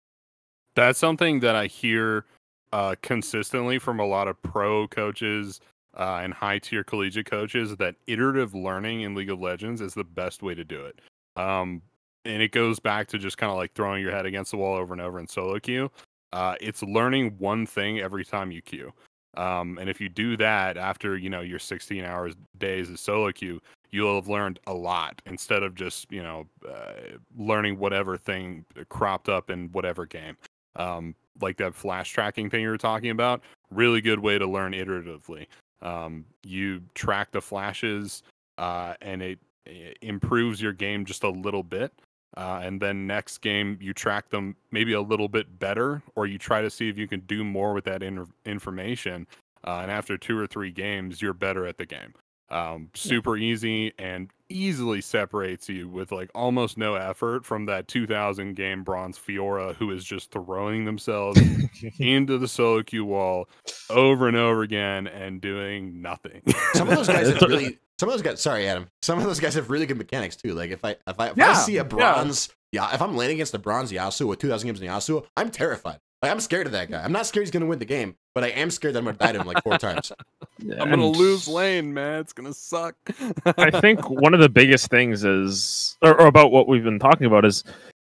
That's something that I hear uh, consistently from a lot of pro coaches Uh, and high-tier collegiate coaches, that iterative learning in League of Legends is the best way to do it. Um, and it goes back to just kind of like throwing your head against the wall over and over in solo queue. Uh, it's learning one thing every time you queue. Um, and if you do that after, you know, your sixteen hours days of solo queue, you'll have learned a lot instead of just, you know, uh, learning whatever thing cropped up in whatever game. Um, like that flash tracking thing you were talking about, really good way to learn iteratively. Um, you track the flashes, uh, and it, it improves your game just a little bit. Uh, and then next game, you track them maybe a little bit better, or you try to see if you can do more with that in- information. Uh, and after two or three games, you're better at the game. Um, super yeah. easy and easily separates you with like almost no effort from that two thousand game bronze Fiora who is just throwing themselves into the solo queue wall over and over again and doing nothing. Some of those guys have really some of those guys sorry Adam some of those guys have really good mechanics too. Like if I if I, if yeah, I see a bronze yeah. yeah if I'm landing against a bronze Yasuo with two thousand games in Yasuo, I'm terrified. Like, I'm scared of that guy. I'm not scared he's gonna win the game, but I am scared that I'm gonna die to him like four times. Yeah, I'm gonna lose lane, man. It's gonna suck. I think one of the biggest things is, or, or about what we've been talking about, is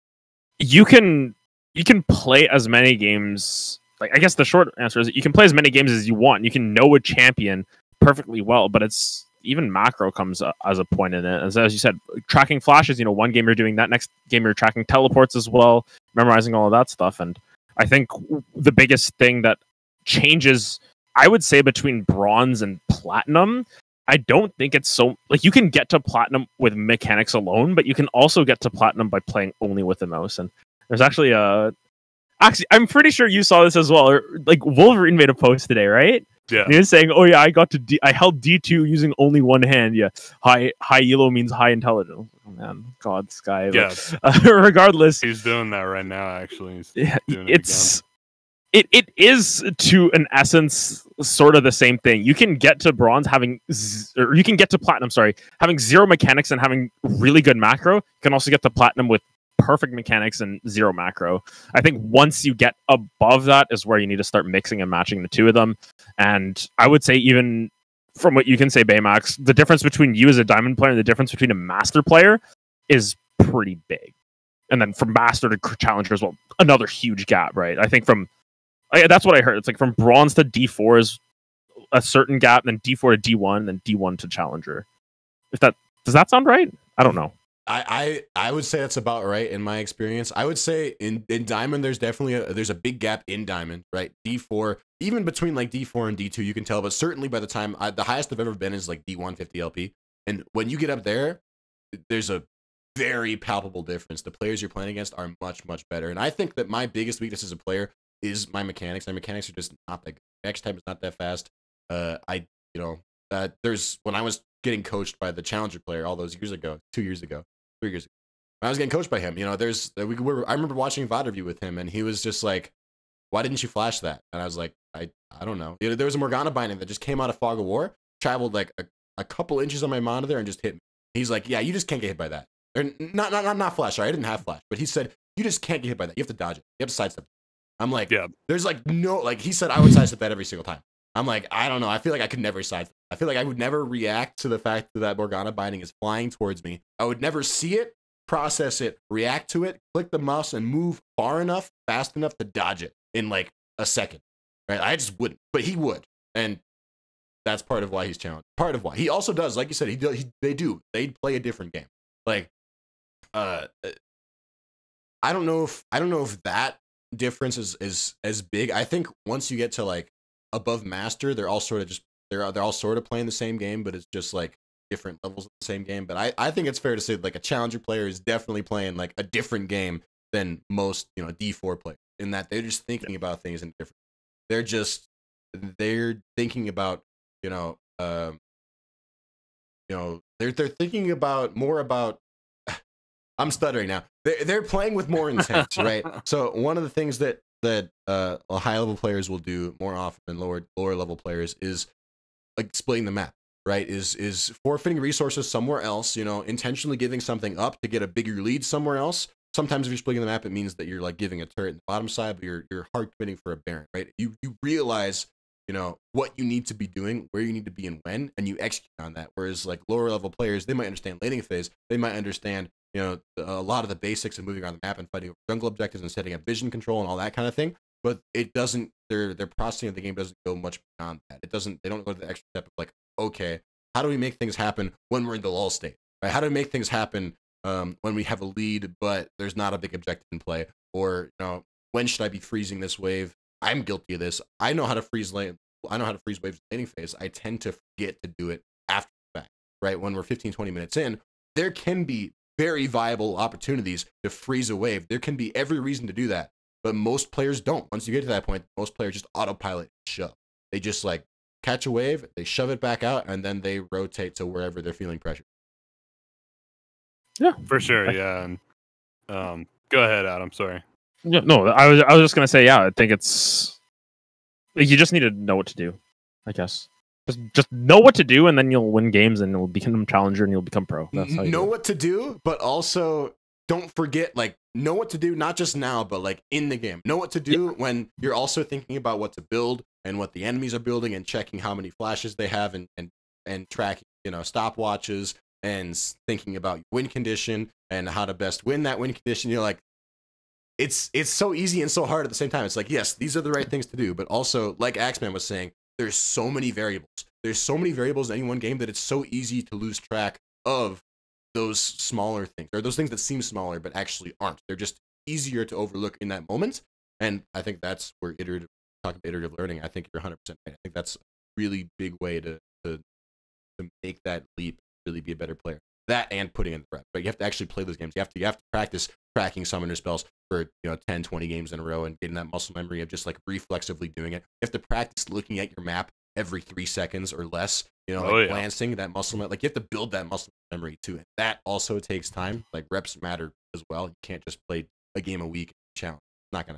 you can you can play as many games. Like I guess the short answer is you can play as many games as you want. You can know a champion perfectly well, but it's even macro comes uh, as a point in it. As, as you said, tracking flashes. You know, one game you're doing that, next game you're tracking teleports as well, memorizing all of that stuff. And I think the biggest thing that changes, I would say, between bronze and platinum, I don't think it's so like you can get to platinum with mechanics alone, but you can also get to platinum by playing only with the mouse. And there's actually a actually I'm pretty sure you saw this as well. Or, like Wolverine made a post today, right? Yeah. And he was saying, "Oh yeah, I got to D- I held D two using only one hand. Yeah, high high elo means high intelligence. Oh man, God, Sky. Yeah. But, uh, regardless, he's doing that right now. Actually, he's yeah, doing it's. It It it is to an essence sort of the same thing. You can get to bronze having, z- or you can get to platinum. Sorry, having zero mechanics and having really good macro. You can also get to platinum with perfect mechanics and zero macro. I think once you get above that is where you need to start mixing and matching the two of them. And I would say even from what you can say, Baymax, the difference between you as a diamond player and the difference between a master player is pretty big. And then from master to challenger as well, another huge gap, right? I think from I, that's what I heard. It's like from bronze to D four is a certain gap, then D four to D one, then D one to challenger. If that does that sound right? I don't know. I, I I would say that's about right in my experience. I would say in, in Diamond, there's definitely a, there's a big gap in Diamond, right? D four, even between like D four and D two, you can tell, but certainly by the time I, the highest I've ever been is like D one fifty L P. And when you get up there, there's a very palpable difference. The players you're playing against are much, much better. And I think that my biggest weakness as a player is my mechanics. My mechanics are just not that good. X type is not that fast. Uh, I, you know, uh, there's when I was getting coached by the challenger player all those years ago, two years ago, three years ago, when I was getting coached by him, you know, there's, we were, I remember watching a V O D review with him and he was just like, why didn't you flash that? And I was like, I, I don't know. You know, there was a Morgana binding that just came out of Fog of War, traveled like a, a couple inches on my monitor and just hit me. He's like, yeah, you just can't get hit by that. Or not, not, not, not flash. Sorry, I didn't have flash, but he said, you just can't get hit by that. You have to dodge it. You have to sidestep. I'm like, yeah. There's like no, like he said, I would sidestep that every single time. I'm like, I don't know. I feel like I could never sidestep. I feel like I would never react to the fact that that Morgana binding is flying towards me. I would never see it, process it, react to it, click the mouse, and move far enough, fast enough to dodge it in like a second. Right? I just wouldn't, but he would, and that's part of why he's challenged. Part of why he also does, like you said, he does. He, they do. They play a different game. Like, uh, I don't know if I don't know if that difference is is as big. I think once you get to like above master, they're all sort of just they're they're all sort of playing the same game, but it's just like different levels of the same game. But I, I think it's fair to say that, like, a challenger player is definitely playing like a different game than most, you know, D four players, in that they're just thinking about things in different. They're just they're thinking about, you know, um, you know, they're they're thinking about more about. I'm stuttering now. They're they're playing with more intent, right? So one of the things that that uh, high level players will do more often than lower lower level players is like splitting the map, right? Is is forfeiting resources somewhere else, you know, intentionally giving something up to get a bigger lead somewhere else. Sometimes if you're splitting the map, it means that you're like giving a turret in the bottom side, but you're you're hard committing for a Baron, right? You you realize, you know, what you need to be doing, where you need to be, and when, and you execute on that. Whereas like lower level players, they might understand laning phase, they might understand, you know, a lot of the basics of moving around the map and fighting over jungle objectives and setting up vision control and all that kind of thing. But it doesn't, their their processing of the game doesn't go much beyond that. It doesn't, they don't go to the extra step of like, okay, how do we make things happen when we're in the lull state? Right? How do we make things happen um, when we have a lead, but there's not a big objective in play? Or, you know, when should I be freezing this wave? I'm guilty of this. I know how to freeze lane. I know how to freeze waves in laning phase. I tend to forget to do it after the fact, right? When we're fifteen, twenty minutes in, there can be very viable opportunities to freeze a wave. There can be every reason to do that, but most players don't. Once you get to that point, most players just autopilot and shove. They just like catch a wave, they shove it back out, and then they rotate to wherever they're feeling pressure. Yeah, for sure. Yeah. And, um, go ahead, Adam. Sorry. Yeah, no, I was I was just gonna say, yeah, I think it's you just need to know what to do, I guess. Just, just know what to do, and then you'll win games, and you'll become challenger, and you'll become pro. That's how you know do what to do, but also don't forget, like, know what to do, not just now, but like in the game. Know what to do yeah. when you're also thinking about what to build and what the enemies are building, and checking how many flashes they have, and and and tracking, you know, stopwatches, and thinking about win condition and how to best win that win condition. You're like, it's it's so easy and so hard at the same time. It's like, yes, these are the right things to do, but also, like Axeman was saying, there's so many variables. There's so many variables in any one game that it's so easy to lose track of those smaller things, or those things that seem smaller but actually aren't. They're just easier to overlook in that moment. And I think that's where iterative, talking about iterative learning, I think you're one hundred percent right. I think that's a really big way to, to, to make that leap, really be a better player. That and putting in the prep. But you have to actually play those games. You have to you have to practice tracking summoner spells for, you know, ten, twenty games in a row, and getting that muscle memory of just like reflexively doing it. You have to practice looking at your map every three seconds or less, you know, like oh, yeah. glancing that muscle memory. Like, you have to build that muscle memory too. And that also takes time. Like, reps matter as well. You can't just play a game a week challenge. It's not gonna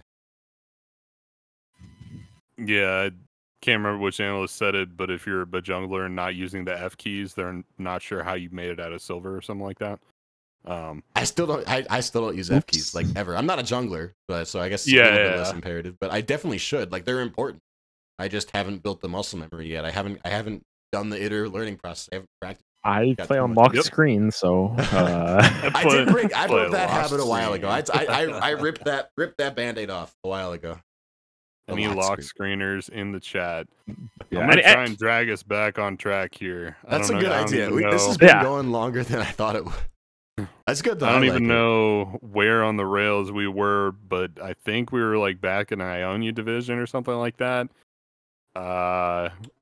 happen. Yeah, I can't remember which analyst said it, but if you're a jungler and not using the F keys, they're not sure how you made it out of silver or something like that. Um, I still don't. I, I still don't use oops. F keys like ever. I'm not a jungler, but so I guess it's yeah, a little yeah, bit less yeah. imperative. But I definitely should. Like, they're important. I just haven't built the muscle memory yet. I haven't. I haven't done the iterative learning process. I haven't practiced. I play on locked yep. screen, so uh... I did break. I broke that habit a while ago. I I I, I ripped that ripped that band-aid off a while ago. Any lock screen. screeners in the chat? Yeah. I'm gonna try and drag us back on track here. That's a good know, idea. We, this has been yeah. going longer than I thought it would. That's good though. I don't I even like know it. where on the rails we were, but I think we were like back in Ionia division or something like that. Uh,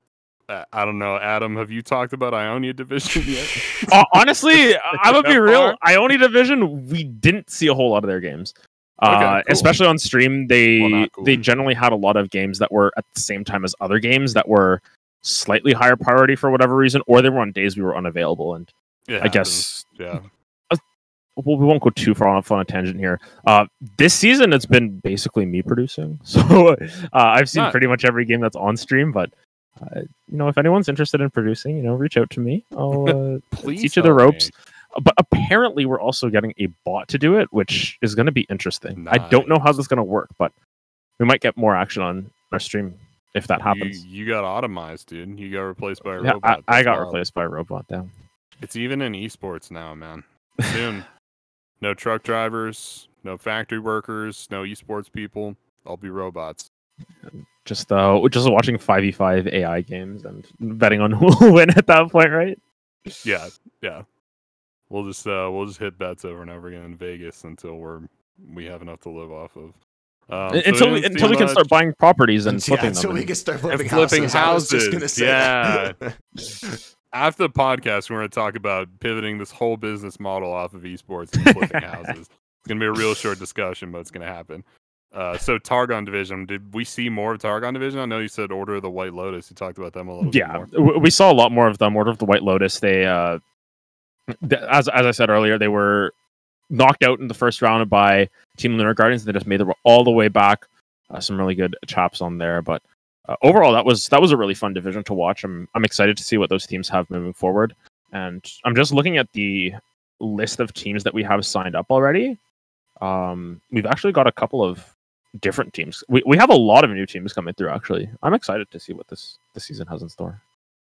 Uh, I don't know, Adam. Have you talked about Ionia Division yet? Uh, honestly, I'm gonna be That real. far? Ioni Division, we didn't see a whole lot of their games. Okay, Uh, cool. Especially on stream, they Well, not cool. they generally had a lot of games that were at the same time as other games that were slightly higher priority for whatever reason, or they were on days we were unavailable. And It I guess yeah. well, we won't go too far off on a tangent here. Uh, this season, it's been basically me producing, so uh, I've seen Not- pretty much every game that's on stream. But uh, you know, if anyone's interested in producing, you know, reach out to me. I'll uh, Please teach you the help me. ropes. But apparently, we're also getting a bot to do it, which is going to be interesting. I don't know how Nice. this is going to work, but we might get more action on our stream if that You, happens. you got automized, dude. You got replaced by a Yeah, I, robot. I That's got wild. replaced by a robot. Down. It's even in esports now, man. Soon. No truck drivers, no factory workers, no esports people. I'll be robots. Just uh, just watching five v five A I games and betting on who will win at that point, right? Yeah, yeah. We'll just uh, we'll just hit bets over and over again in Vegas until we're we have enough to live off of. Um, so until we, didn't see until we can start much. buying properties and Until, flipping until them. we and- can start flipping, flipping houses. I was just gonna houses, say yeah. that. After the podcast, we're going to talk about pivoting this whole business model off of esports and flipping houses. It's going to be a real short discussion, but it's going to happen. Uh, so Targon Division, did we see more of Targon Division? I know you said Order of the White Lotus. You talked about them a little yeah, bit more. w- we saw a lot more of them. Order of the White Lotus. They, uh, th- as as I said earlier, they were knocked out in the first round by Team Lunar Guardians. They just made their way all the way back. Uh, some really good chops on there, but uh, overall, that was that was a really fun division to watch. I'm I'm excited to see what those teams have moving forward, and I'm just looking at the list of teams that we have signed up already. Um, we've actually got a couple of different teams. We we have a lot of new teams coming through. Actually, I'm excited to see what this this season has in store.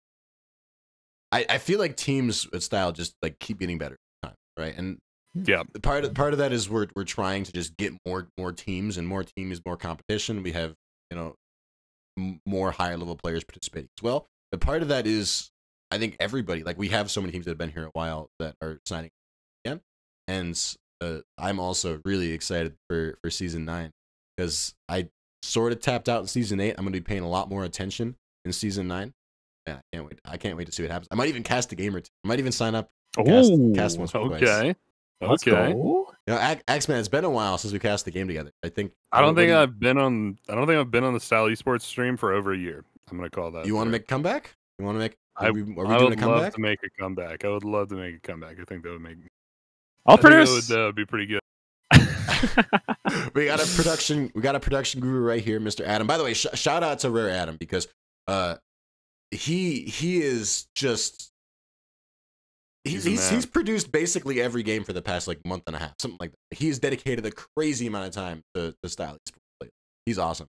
I, I feel like teams with style just like keep getting better, right? And Yeah. part of part of that is we're we're trying to just get more more teams, and more teams, more competition. We have you know m- more higher level players participating as well. But part of that is I think everybody like we have so many teams that have been here a while that are signing again, and uh, I'm also really excited for for season nine because I sort of tapped out in season eight. I'm going to be paying a lot more attention in season nine. Yeah, I can't wait. I can't wait to see what happens. I might even cast a game or two. I might even sign up. Cast, Ooh, cast once or twice. Okay. let's Okay. go. You know, X Men. It's been a while since we cast the game together. I think. I don't think what do I've been on. I don't think I've been on the Style Esports stream for over a year. I'm gonna call that. You, you want to fair. make a comeback? You want to make? I, Are we, are we I doing a would love comeback? to make a comeback. I would love to make a comeback. I think that would make. I'll I think that produce. would uh, be pretty good. We got a production. We got a production guru right here, Mister Adam. By the way, sh- shout out to Rare Adam because uh, he he is just. He's, He's a he's, man. he's produced basically every game for the past like month and a half, something like that. He's dedicated a crazy amount of time to to style esports. He's awesome.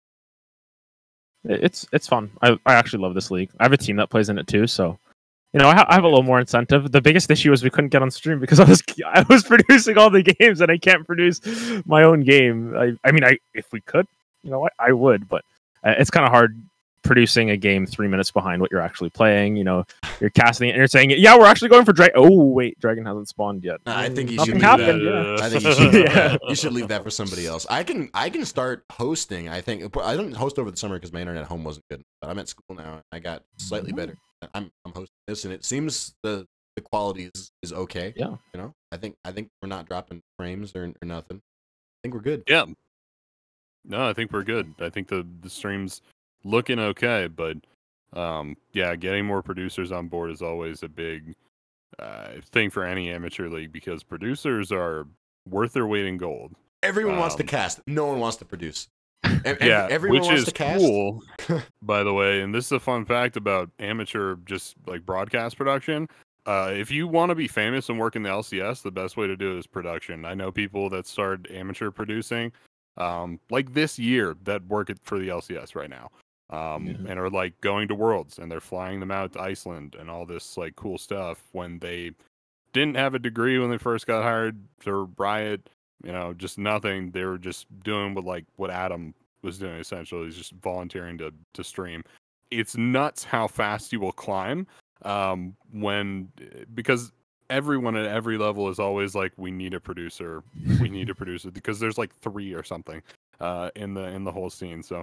It's it's fun. I, I actually love this league. I have a team that plays in it too, so you know I, ha- I have a little more incentive. The biggest issue is we couldn't get on stream because I was I was producing all the games and I can't produce my own game. I I mean I if we could, you know I, I would, but uh, it's kind of hard producing a game three minutes behind what you're actually playing. You know you're casting it and you're saying yeah we're actually going for dragon. Oh wait, dragon hasn't spawned yet. Nah, I think you Nothing should leave happened. that. Yeah. I think you should, Yeah. you should leave that for somebody else. I can I can start hosting. I think I don't host over the summer because my internet at home wasn't good. But I'm at school now. And I got slightly better. I'm I'm hosting this, and it seems the the quality is, is okay. Yeah. You know, I think I think we're not dropping frames or, or nothing. I think we're good. Yeah. No, I think we're good. I think the the stream's looking okay, but um, yeah, getting more producers on board is always a big uh, thing for any amateur league because producers are worth their weight in gold. Everyone wants to Um, cast. No one wants to produce. Ev- ev- Yeah, everyone which wants is to cast. cool, by the way. And this is a fun fact about amateur, just like broadcast production. Uh, if you want to be famous and work in the L C S, the best way to do it is production. I know people that started amateur producing, um, like this year, that work at, for the L C S right now, um, Yeah. and are like going to Worlds and they're flying them out to Iceland and all this like cool stuff when they didn't have a degree when they first got hired for Riot. You know, just nothing. They were just doing what like what Adam was doing essentially. He's just volunteering to to stream. It's nuts how fast you will climb um, when because everyone at every level is always like, we need a producer, we need a producer because there's like three or something uh, in the in the whole scene. So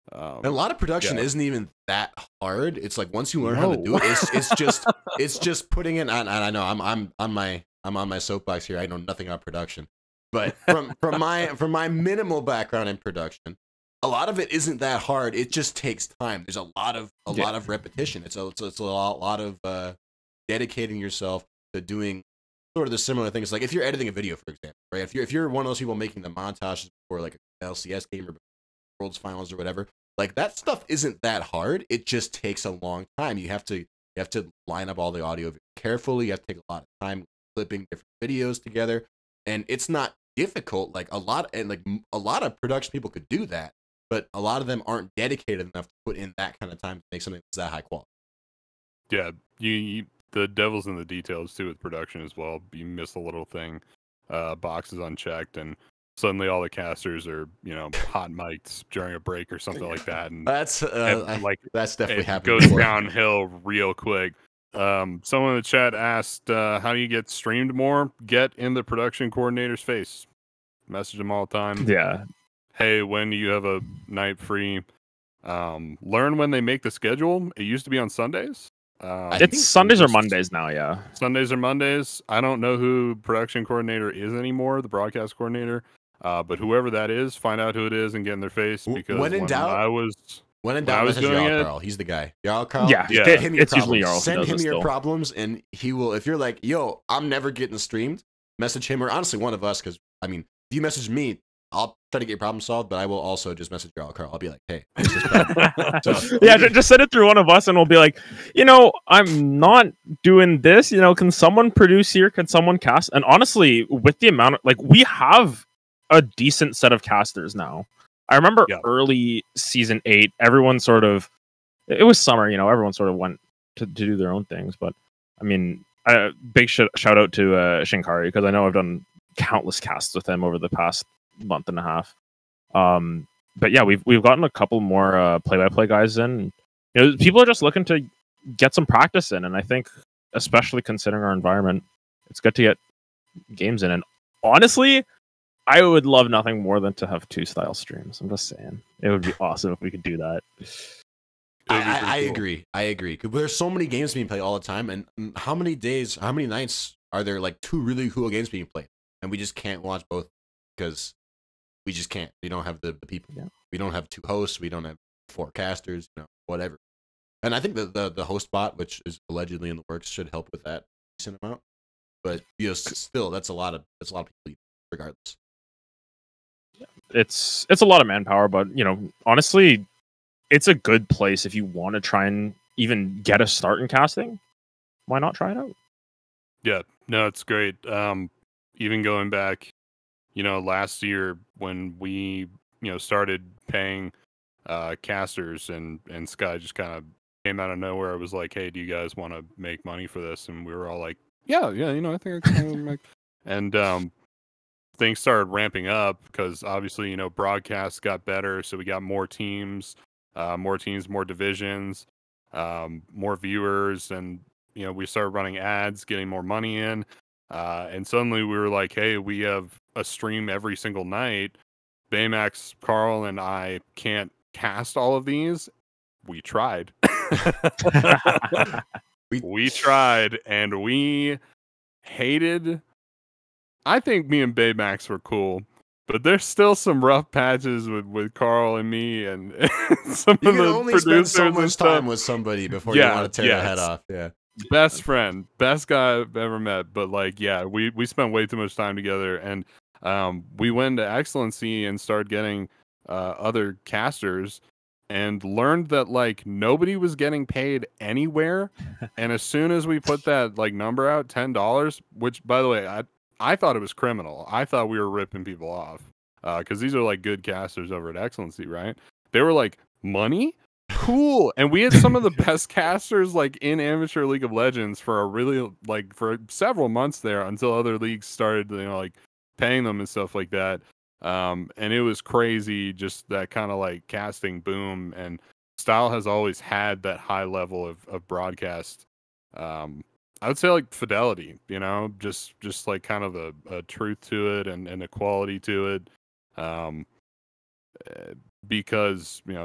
Um, And a lot of production yeah. isn't even that hard. It's like once you learn No. how to do it, it's it's just it's just putting in. And I know I'm I'm on my I'm on my soapbox here. I know nothing about production, but from from my from my minimal background in production, a lot of it isn't that hard. It just takes time. There's a lot of a Yeah. lot of repetition. It's a it's, a- it's a lot, lot of uh, dedicating yourself to doing sort of the similar things. Like if you're editing a video, for example, right? If you're if you're one of those people making the montages for like an L C S game or World's Finals or whatever, like that stuff isn't that hard. It just takes a long time. You have to you have to line up all the audio carefully. You have to take a lot of time clipping different videos together, and it's not difficult. Like a lot and like a lot of production people could do that, but a lot of them aren't dedicated enough to put in that kind of time to make something that's that high quality. Yeah, you, you the devil's in the details too with production as well. You miss a little thing, uh, boxes unchecked, and suddenly all the casters are, you know, hot mic'd during a break or something like that, and That's uh, it, I- like that's definitely it happened goes before. downhill real quick. Um, someone in the chat asked, uh, "How do you get streamed more? Get in the production coordinator's face. Message them all the time. Yeah. Hey, when do you have a night free? Um, learn when they make the schedule. It used to be on Sundays. Um, I It's think Sundays or just- Mondays now, yeah. Sundays or Mondays. I don't know who production coordinator is anymore, the broadcast coordinator. Uh, but whoever that is, find out who it is and get in their face. W- Because when in when doubt- I was When in When I doubt, was message doing Jarl it- Carl. He's the guy. Jarl Carl. Yeah, just yeah. get him your It's usually problems. Jarl who Send does him it your still. problems, and he will. If you're like, yo, I'm never getting streamed, message him, or honestly, one of us. Because I mean, if you message me, I'll try to get your problem solved, but I will also just message Jarl Carl. I'll be like, hey, what's this problem? So- yeah, ju- just send it through one of us, and we'll be like, you know, I'm not doing this. You know, can someone produce here? Can someone cast? And honestly, with the amount of like, we have a decent set of casters now. I remember Yeah. early season eight, everyone sort of, it was summer, you know, everyone sort of went to, to do their own things. But I mean, uh, big sh- shout out to uh, Shinkari, because I know I've done countless casts with him over the past month and a half. Um, but yeah, we've we've gotten a couple more uh, play-by-play guys in. You know, people are just looking to get some practice in, and I think, especially considering our environment, it's good to get games in. And honestly, I would love nothing more than to have two style streams. I'm just saying, it would be awesome if we could do that. I, It'd be I, I pretty cool. agree. I agree. 'Cause there's so many games being played all the time, and mm, how many days, how many nights are there like two really cool games being played, and we just can't watch both because we just can't. We don't have the, the people. Yeah. We don't have two hosts. We don't have four casters. You know, whatever. And I think the, the the host bot, which is allegedly in the works, should help with that decent amount. But you know, s- still, that's a lot of that's a lot of people, regardless. It's it's a lot of manpower, but you know, honestly, it's a good place if you want to try and even get a start in casting. Why not try it out? Yeah, no, it's great. Um, even going back, you know, last year when we, you know, started paying uh, casters, and and Sky just kind of came out of nowhere. It was like, hey, do you guys want to make money for this? And we were all like, yeah, yeah, you know, I think I can make. And um, things started ramping up because obviously, you know, broadcasts got better, so we got more teams, uh, more teams, more divisions, um, more viewers, and you know, we started running ads, getting more money in, uh, and suddenly we were like, hey, we have a stream every single night. Baymax, Carl, and I can't cast all of these. We tried. We- we tried, and we hated. I think me and Baymax were cool, but there's still some rough patches with, with Carl and me, and some You of can the only producers spend so and much stuff. time with somebody before you Yeah, want to tear yeah, their head it's- off. Yeah. Best friend, best guy I've ever met. But like, yeah, we we spent way too much time together, and um, we went to Excellency and started getting uh, other casters, and learned that like nobody was getting paid anywhere. And as soon as we put that like number out, ten dollars, which by the way, I I thought it was criminal. I thought we were ripping people off because these are like good casters over at Excellency, right? They were like, money. Cool. And we had some of the best casters like in amateur League of Legends for a really like for several months there until other leagues started, you know, like paying them and stuff like that. Um, and it was crazy, just that kind of like casting boom. And Style has always had that high level of, of broadcast. Um, I would say like fidelity, you know, just just like kind of a, a truth to it and, and a quality to it. Um, uh, because you know,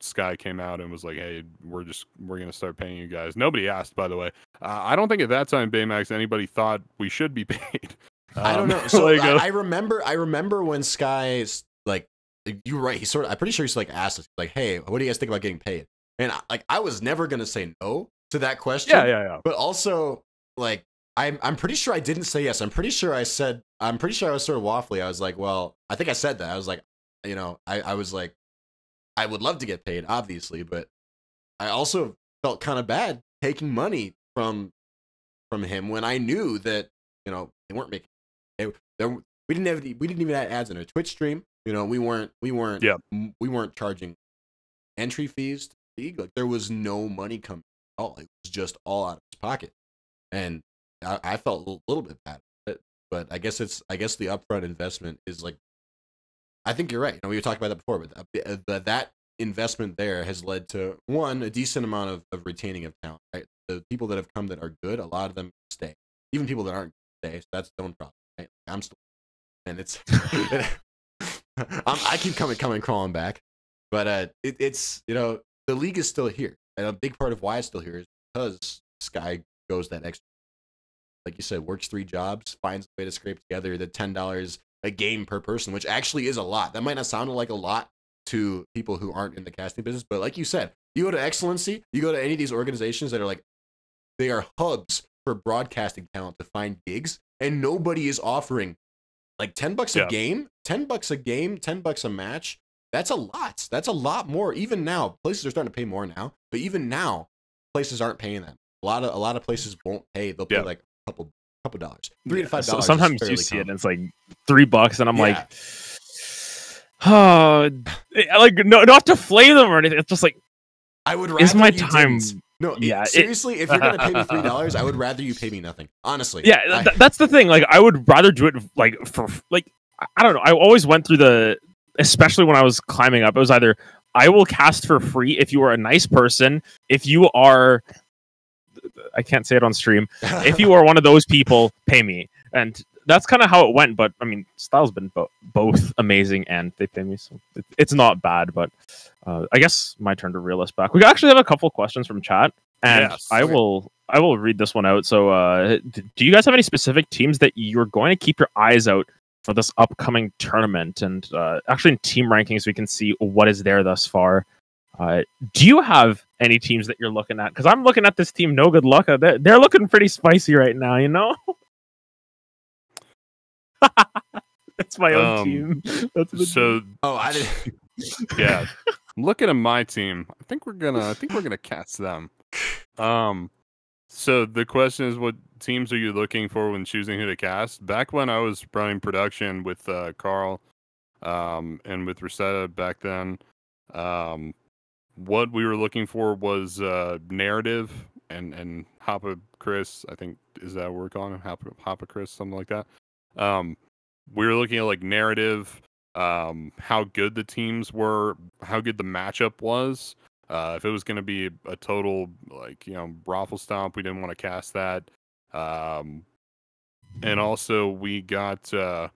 Sky came out and was like, "Hey, we're just we're gonna start paying you guys." Nobody asked, by the way. Uh, I don't think at that time Baymax anybody thought we should be paid. Um, I don't know. So like, I, uh, I remember. I remember when Sky's like, you're right. He sort of. I'm pretty sure he's like asked us like, "Hey, what do you guys think about getting paid?" And I, like, I was never gonna say no to that question. yeah, yeah, yeah. But also, like, I'm I'm pretty sure I didn't say yes. I'm pretty sure I said. I'm pretty sure I was sort of waffly. I was like, well, I think I said that. I was like, you know, I I was like, I would love to get paid, obviously, but I also felt kind of bad taking money from from him when I knew that, you know, they weren't making. They, they, we didn't have we didn't even have ads in a Twitch stream. You know, we weren't we weren't Yeah. we weren't charging entry fees to the league. Like, there was no money coming at all. It was just all out of his pocket, and I, I felt a little, little bit bad. But, but I guess it's I guess the upfront investment is like. I think you're right. You know, we were talking about that before, but uh, but that investment there has led to, one, a decent amount of, of retaining of talent. Right, the people that have come that are good, a lot of them stay. Even people that aren't stay. So that's their own problem. Right? I'm still, and it's. I'm, I keep coming, coming, crawling back, but uh, it, it's you know the league is still here, and a big part of why it's still here is because Sky goes that extra. Like you said, works three jobs, finds a way to scrape together the ten dollars a game per person, which actually is a lot. That might not sound like a lot to people who aren't in the casting business, but like you said, you go to Excellency, you go to any of these organizations that are like, they are hubs for broadcasting talent to find gigs, and nobody is offering like ten bucks a Yeah. game, ten bucks a game, ten bucks a match. That's a lot. That's a lot more. Even now, places are starting to pay more now, but even now, places aren't paying them. A lot of a lot of places won't pay. They'll pay Yeah. like a couple couple dollars, three to five So dollars. sometimes you see it and it's like three bucks, and I'm Yeah. like, oh, like no, not to flame them or anything. It's just like, I would rather is my you time? didn't. No, Yeah, yeah. it- Seriously, if you're gonna pay me three dollars, I would rather you pay me nothing. Honestly. Yeah, I- th- that's the thing. Like, I would rather do it like for like I- I don't know. I always went through the, especially when I was climbing up. It was either I will cast for free if you are a nice person. If you are, I can't say it on stream. If you are one of those people, pay me. And that's kind of how it went. But I mean, Style's been bo- both amazing, and they pay me, so it, it's not bad. But uh, I guess my turn to reel us back. We actually have a couple questions from chat, and Yes. I will I will read this one out. So, uh, d- do you guys have any specific teams that you're going to keep your eyes out for this upcoming tournament? And uh, actually, in team rankings, we can see what is there thus far. Uh, do you have any teams that you're looking at? Because I'm looking at this team. No good luck. Uh, They're, they're looking pretty spicy right now. You know. It's my own Um, team. That's the So oh, I didn't. yeah, I'm looking at my team. I think we're gonna. I think we're gonna cast them. Um, so the question is, what teams are you looking for when choosing who to cast? Back when I was running production with uh, Carl, um, and with Rosetta back then, um, what we were looking for was uh, narrative and and Hoppa Chris. I think is that what we're calling him, Hoppa, Hoppa Chris, something like that. Um, we were looking at like narrative, um, how good the teams were, how good the matchup was. Uh, if it was going to be a total like you know raffle stomp, we didn't want to cast that. Um, and also we got uh,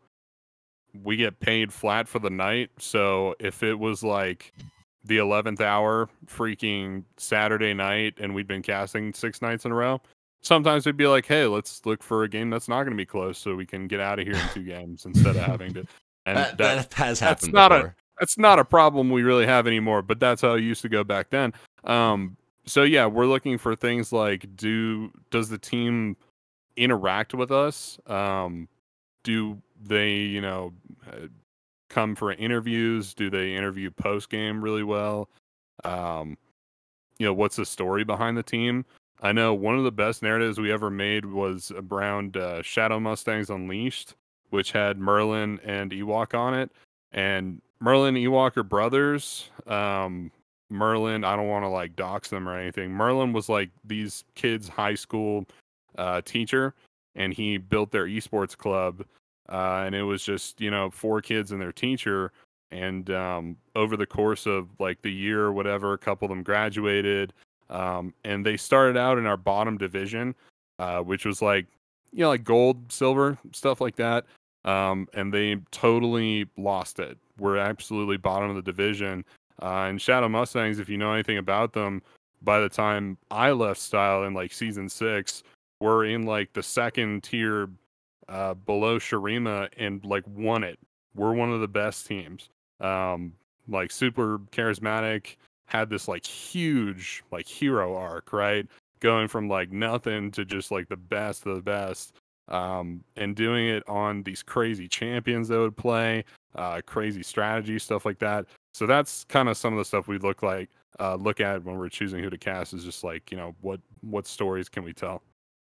we get paid flat for the night. So if it was like the eleventh hour, freaking Saturday night, and we'd been casting six nights in a row, sometimes we'd be like, hey, let's look for a game that's not going to be close so we can get out of here in two games instead of having to. And That, that, that has that's happened not before. a that's not a problem we really have anymore, but that's how it used to go back then. Um, so yeah, we're looking for things like do does the team interact with us? Um, do they, you know, uh, come for interviews? Do they interview post game really well? Um, you know, what's the story behind the team? I know one of the best narratives we ever made was around uh, Shadow Mustangs Unleashed, which had Merlin and Ewok on it. And Merlin and Ewok are brothers. Um, Merlin, I don't want to like dox them or anything. Merlin was like these kids' high school uh, teacher, and he built their esports club. Uh, and it was just, you know, four kids and their teacher. And um, over the course of like the year or whatever, a couple of them graduated. Um, and they started out in our bottom division, uh, which was like, you know, like gold, silver, stuff like that. Um, and they totally lost it. We're absolutely bottom of the division. Uh, and Shadow Mustangs, if you know anything about them, by the time I left Style in like season six, were in like the second tier uh, below Shurima and like won it. We're one of the best teams. Um, like super charismatic, had this like huge like hero arc, right? Going from like nothing to just like the best of the best. Um, and doing it on these crazy champions that would play, uh, crazy strategy, stuff like that. So that's kind of some of the stuff we look like, uh, look at when we're choosing who to cast, is just like, you know, what, what stories can we tell?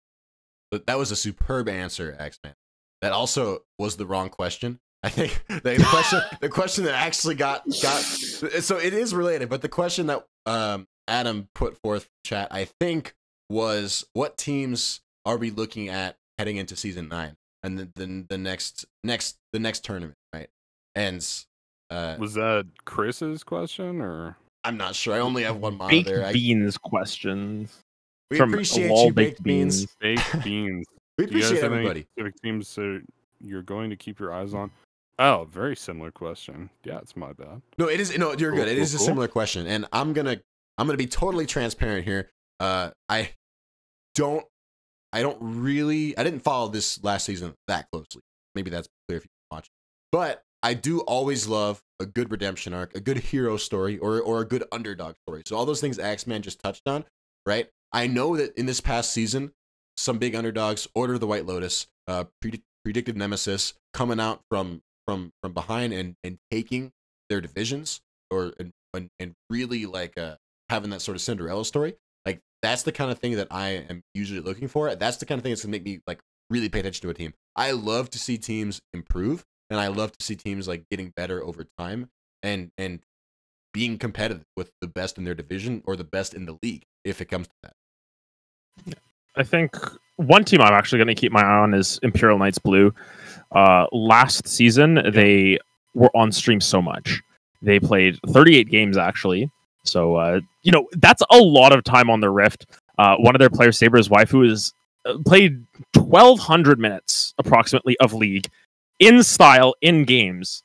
But that was a superb answer, X-Man. That also was the wrong question. I think the, the question, the question that actually got got, so it is related, but the question that um, Adam put forth in chat, I think, was what teams are we looking at heading into season nine and the the, the next next the next tournament, right? And uh, was that Chris's question, or I'm not sure. I only have one mod Baked there. I, beans questions. we from appreciate Lol you, baked beans. beans. baked beans? We Do you guys appreciate have any everybody. specific teams that you're going to keep your eyes on? Oh, very similar question. Yeah, it's my bad. No, it is. No, you're Cool, good. It cool, is a cool. similar question, and I'm gonna I'm gonna be totally transparent here. Uh, I don't I don't really I didn't follow this last season that closely. Maybe that's clear if you watch, but I do always love a good redemption arc, a good hero story, or or a good underdog story. So all those things Axeman just touched on, right? I know that in this past season, some big underdogs, Order of the White Lotus, uh, Pred- Predicted Nemesis, coming out from from from behind and and taking their divisions, or and, and really like uh, having that sort of Cinderella story. Like that's the kind of thing that I am usually looking for. That's the kind of thing that's gonna make me like really pay attention to a team. I love to see teams improve, and I love to see teams like getting better over time and and being competitive with the best in their division or the best in the league if it comes to that. I think one team I'm actually going to keep my eye on is Imperial Knights Blue. Uh, last season, they were on stream so much. They played thirty-eight games, actually. So, uh, you know, that's a lot of time on the Rift. Uh, one of their players, Saber's Waifu, is uh, played twelve hundred minutes, approximately, of League in style, in games.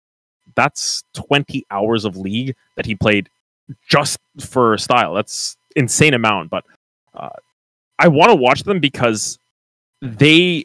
That's twenty hours of League that he played just for style. That's insane amount, but... Uh, I want to watch them because they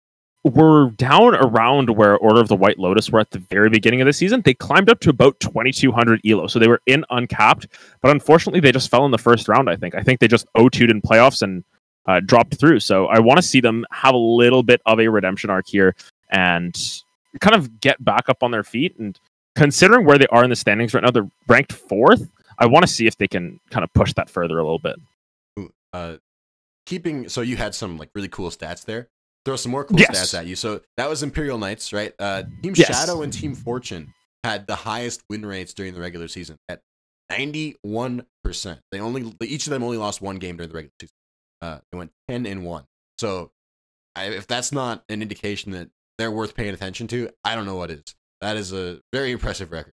were down around where Order of the White Lotus were at the very beginning of the season. They climbed up to about twenty-two hundred E L O, so they were in uncapped, but unfortunately they just fell in the first round, I think. I think they just oh two'd in playoffs and uh, dropped through, so I want to see them have a little bit of a redemption arc here and kind of get back up on their feet, and considering where they are in the standings right now, they're ranked fourth. I want to see if they can kind of push that further a little bit. Uh, Keeping so you had some like really cool stats there. Throw some more cool Yes. stats at you. So that was Imperial Knights, right? Uh, Team Yes. Shadow and Team Fortune had the highest win rates during the regular season at ninety-one percent. They only each of them only lost one game during the regular season. Uh, they went ten and one. So I, if that's not an indication that they're worth paying attention to, I don't know what is. That is a very impressive record.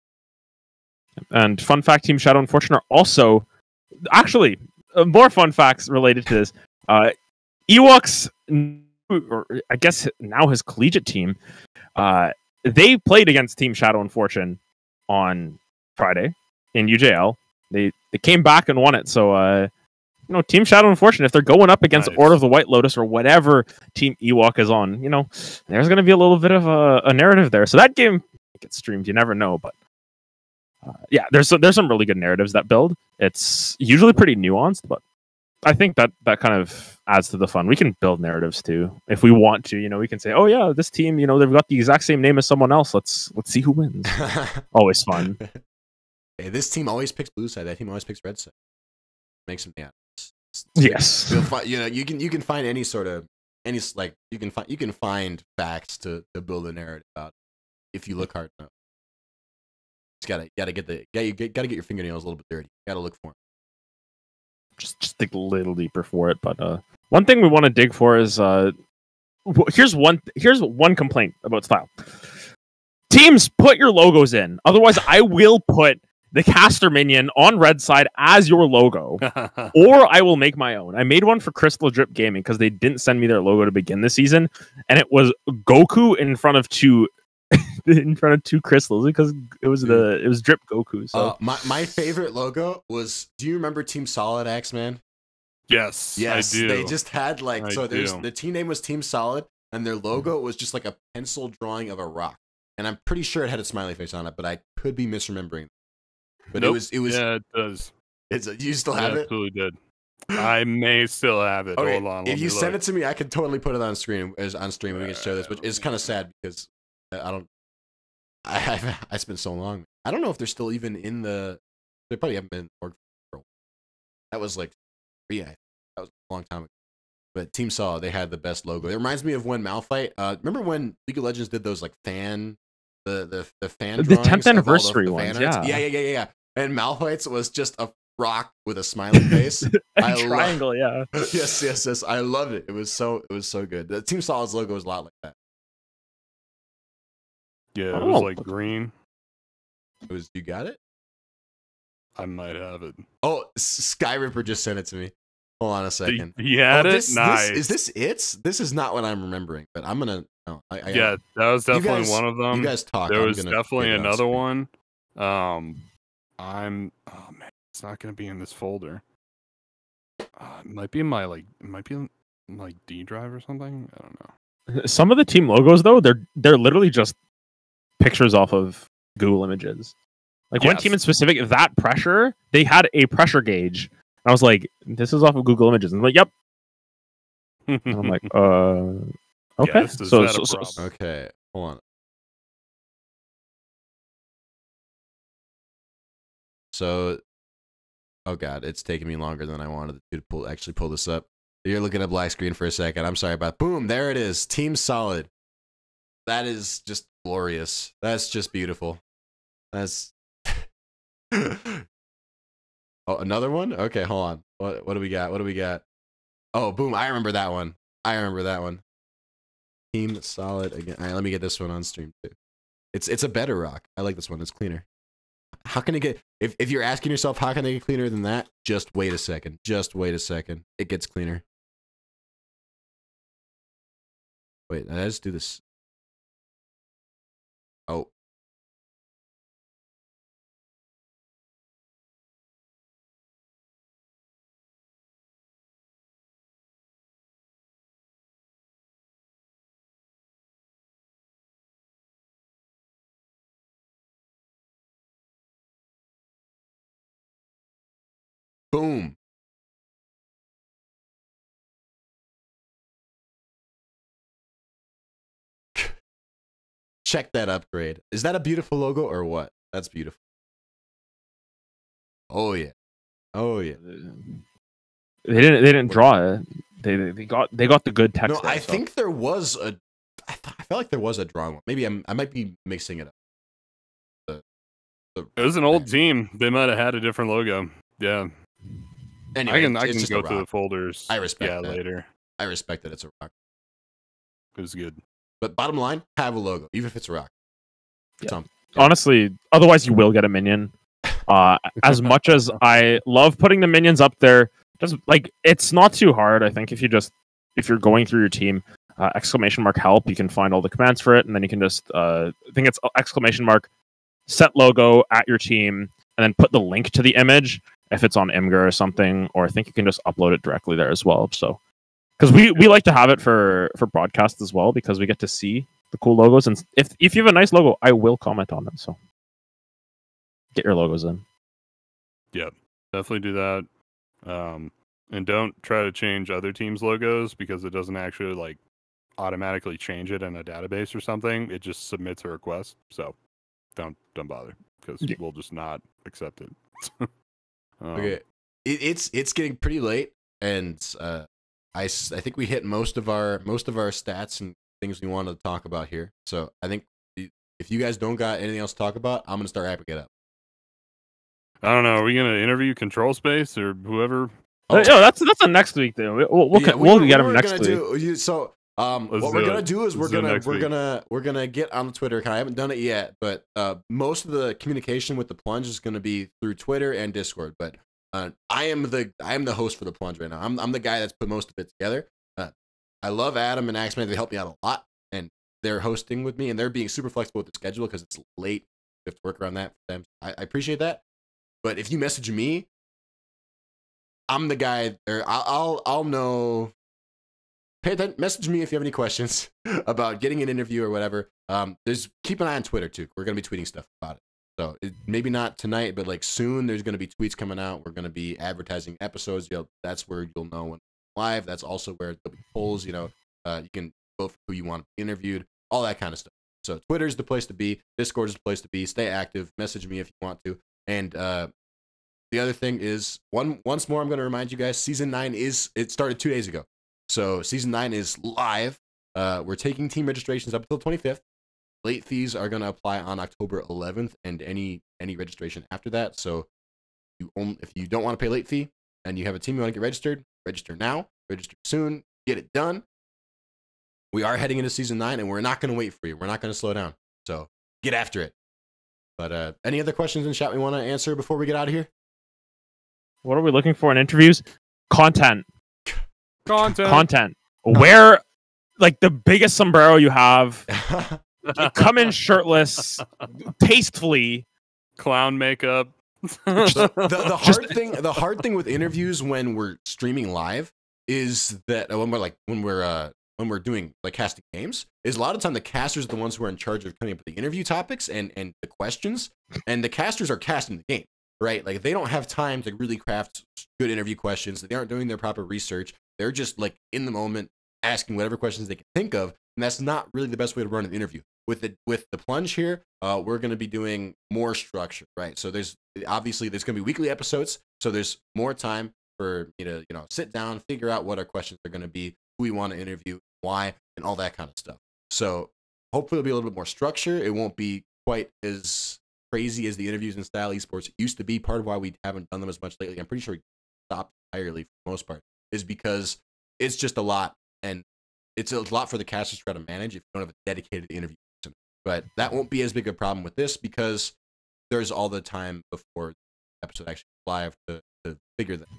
And fun fact, Team Shadow and Fortune are also actually uh, more fun facts related to this. Uh, Ewok's, or I guess now his collegiate team, uh, they played against Team Shadow and Fortune on Friday in U J L. They they came back and won it. So, uh, you know, Team Shadow and Fortune, if they're going up against Nice. Order of the White Lotus or whatever Team Ewok is on, you know, there's going to be a little bit of a, a narrative there. So that game gets streamed. You never know, but uh, yeah, there's some, there's some really good narratives that build. It's usually pretty nuanced, but I think that that kind of adds to the fun. We can build narratives too if we want to. You know, we can say, "Oh yeah, this team, you know, they've got the exact same name as someone else. Let's let's see who wins." Always fun. Hey, this team always picks blue side. That team always picks red side. Makes them yeah. It's- it's- Yes. You'll find, you know, you can you can find any sort of any s- like you can find you can find facts to, to build a narrative about if you look hard enough. Just gotta gotta get the yeah you get, gotta get your fingernails a little bit dirty. Gotta look for them. Just just dig a little deeper for it. But uh, one thing we want to dig for is uh, w- here's one here's one complaint about style. Teams, put your logos in. Otherwise, I will put the caster minion on red side as your logo, or I will make my own. I made one for Crystal Drip Gaming because they didn't send me their logo to begin the season, and it was Goku in front of two in front of two crystals because it was the it was Drip Goku. So uh, my my favorite logo was. Do you remember Team Solid X Man? Yes, Yes, I do. they just had like I so. There's do. the team name was Team Solid, and their logo was just like a pencil drawing of a rock. And I'm pretty sure it had a smiley face on it, but I could be misremembering. But Nope. it was it was. Yeah, it does. It's you still have I it? absolutely did. I may still have it. Okay, Hold on. let if me you send look. it to me, I could totally put it on screen as on stream and we can show this, which is kind of sad because I don't. I I've, I spent so long. I don't know if they're still even in the. They probably haven't been worked for. a while. That was like, yeah, that was a long time ago. But Team Solid, they had the best logo. It reminds me of when Malphite. Uh, remember when League of Legends did those like fan, the the the fan the drawings tenth of all the- anniversary the ones, fan arts? yeah. yeah, yeah, yeah, yeah, yeah. And Malphite's was just a rock with a smiley face. a I lo- triangle, yeah. yes, yes, yes. I loved it. It was so it was so good. The Team Solid's logo was a lot like that. Yeah, it Oh. was like green. It was. You got it? I might have it. Oh, S- Skyripper just sent it to me. Hold on a second. He had oh, it. this, Nice. This, is this it? This is not what I'm remembering, but I'm gonna. No, I, I, yeah, that was You definitely guys- one of them. You guys talk. there I'm was gonna definitely get it on another screen. one. Um, I'm. Oh man, it's not gonna be in this folder. Uh, it might be in my like. It might be in like D drive or something. I don't know. Some of the team logos though, they're they're literally just pictures off of Google Images. Like one Yes. team in specific, that pressure, they had a pressure gauge. I was like, this is off of Google Images. And I'm like, yep. And I'm like, uh, okay. Yes, is so, that a so, so, problem? Okay, hold on. So, oh god, it's taking me longer than I wanted to pull actually pull this up. You're looking at black screen for a second. I'm sorry about. Boom, there it is. Team Solid. That is just glorious. That's just beautiful. That's. Oh, another one? Okay, hold on. What what do we got? What do we got? Oh, boom! I remember that one. I remember that one. Team Solid again. All right, let me get this one on stream too. It's it's a better rock. I like this one. It's cleaner. How can it get? If if you're asking yourself how can they get cleaner than that, just wait a second. Just wait a second. It gets cleaner. Wait, let's do this. Oh. Boom. Check that upgrade. Is that a beautiful logo or what? That's beautiful. Oh yeah. Oh yeah. they didn't they didn't draw it. They they got they got the good text. No, there, I so. think there was a. I, th- I felt like there was a drawn one. Maybe I'm. I might be mixing it up. The, the, It was an old team. They might have had a different logo. Yeah. Anyway, I can I it's can just a go through the rock. folders. I respect Yeah, that. later. I respect that it's a rock. It was good. But bottom line, have a logo, even if it's a rock. Yeah. Something. Honestly, otherwise you will get a minion. Uh, as much as I love putting the minions up there, just like it's not too hard. I think if you just if you're going through your team, uh, exclamation mark help, you can find all the commands for it, and then you can just uh, I think it's exclamation mark set logo at your team, and then put the link to the image if it's on Imgur or something, or I think you can just upload it directly there as well. So because we we like to have it for for broadcast as well because we get to see the cool logos, and if if you have a nice logo, I will comment on it. So get your logos in. Yep, definitely do that. Um, and don't try to change other teams' logos because it doesn't actually like automatically change it in a database or something. It just submits a request. So don't don't bother because Yeah. we'll just not accept it. um, Okay, it, it's it's getting pretty late, and uh, I s- I think we hit most of our most of our stats and things we wanted to talk about here. So I think i- if you guys don't got anything else to talk about, I'm gonna start wrapping it up. I don't know. Are we gonna interview Control Space or whoever? Uh, yeah, that's that's a next week though. We'll we'll, Yeah, we'll we- get we him were next gonna week. do- you- so um, Let's what do we're gonna it. do is we're Let's do it gonna next we're week. gonna we're gonna get on the Twitter account. I haven't done it yet, but uh, most of the communication with the Plunge is gonna be through Twitter and Discord. But uh, I am the I am the host for the Plunge right now. I'm I'm the guy that's put most of it together. Uh, I love Adam and Axeman. They help me out a lot, and they're hosting with me, and they're being super flexible with the schedule because it's late. We have to work around that for them. I, I appreciate that. But if you message me, I'm the guy. Or I'll I'll, I'll know. Pay attention. Message me if you have any questions about getting an interview or whatever. Um, there's keep an eye on Twitter too. We're gonna be tweeting stuff about it. So it, maybe not tonight, but like soon, there's gonna be tweets coming out. We're gonna be advertising episodes. You'll, that's where you'll know when we're live. That's also where there'll be polls. You know, uh, you can vote for who you want to be interviewed. All that kind of stuff. So Twitter's the place to be. Discord is the place to be. Stay active. Message me if you want to. And uh, the other thing is, one once more, I'm going to remind you guys, season nine is it started two days ago. So season nine is live. Uh, we're taking team registrations up until twenty-fifth. Late fees are going to apply on October eleventh, and any any registration after that. So you only, if you don't want to pay late fee and you have a team you want to get registered, register now. Register soon. Get it done. We are heading into season nine, and we're not going to wait for you. We're not going to slow down. So get after it. But uh, any other questions in chat we want to answer before we get out of here? What are we looking for in interviews? Content. Content. Content. Wear like the biggest sombrero you have. Come in shirtless, tastefully. Clown makeup. the, the, the hard thing, the hard thing with interviews when we're streaming live is that uh, when we're like when we're uh, when we're doing like casting games, is a lot of time the casters are the ones who are in charge of coming up with the interview topics and and the questions, and the casters are casting the game, right? Like they don't have time to really craft good interview questions. They aren't doing their proper research. They're just like in the moment asking whatever questions they can think of, and that's not really the best way to run an interview. With the with the plunge here, uh, we're going to be doing more structure, right? So there's obviously there's going to be weekly episodes, so there's more time for me to you know sit down, figure out what our questions are going to be, who we want to interview, why, and all that kind of stuff. So hopefully it'll be a little bit more structure. It won't be quite as crazy as the interviews in Style Esports used to be. Part of why we haven't done them as much lately, I'm pretty sure we stopped entirely for the most part, is because it's just a lot, and it's a lot for the casters to try to manage if you don't have a dedicated interview person. But that won't be as big a problem with this because there's all the time before the episode actually live to, to figure that.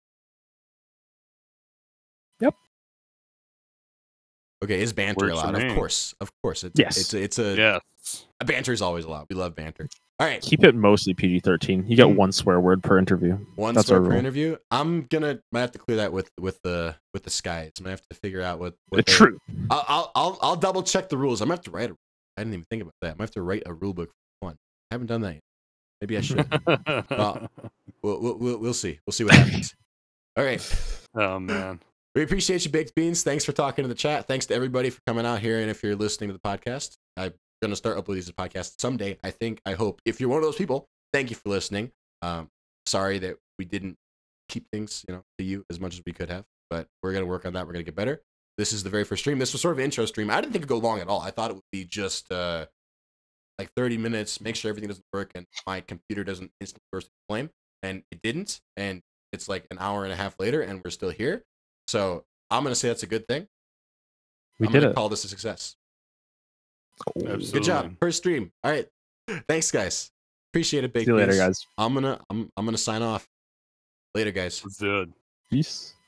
Yep. Okay, is banter Works for allowed? Of me. course, of course. It's, Yes. It's a, it's a Yes. a banter is always allowed. We love banter. All right, Keep it mostly P G thirteen. You get one swear word per interview. one That's swear our per rule. interview. I'm gonna might have to clear that with with the with the skies. I'm gonna have to figure out what. what The they- truth. I'll, I'll I'll I'll double check the rules. I'm gonna have to write a. I didn't even think about that. I'm gonna have to write a rule book for one. I haven't done that yet. Maybe I should. Well, we'll, we'll we'll we'll see. We'll see what happens. All right. Oh man. We appreciate you, Baked Beans. Thanks for talking to the chat. Thanks to everybody for coming out here. And if you're listening to the podcast, I'm going to start uploading these podcasts someday. I think, I hope. If you're one of those people, thank you for listening. Um, sorry that we didn't keep things, you know, to you as much as we could have, but we're going to work on that. We're going to get better. This is the very first stream. This was sort of an intro stream. I didn't think it'd go long at all. I thought it would be just uh, like thirty minutes, make sure everything doesn't work and my computer doesn't instantly burst into flame. And it didn't. And it's like an hour and a half later and we're still here. So I'm going to say that's a good thing. We I'm did gonna it. call this a success. Absolutely. Good job. First stream. All right. Thanks, guys. Appreciate it, Big See you later, Beans. guys. I'm gonna I'm I'm gonna sign off. Later, guys. Let's do it. Peace.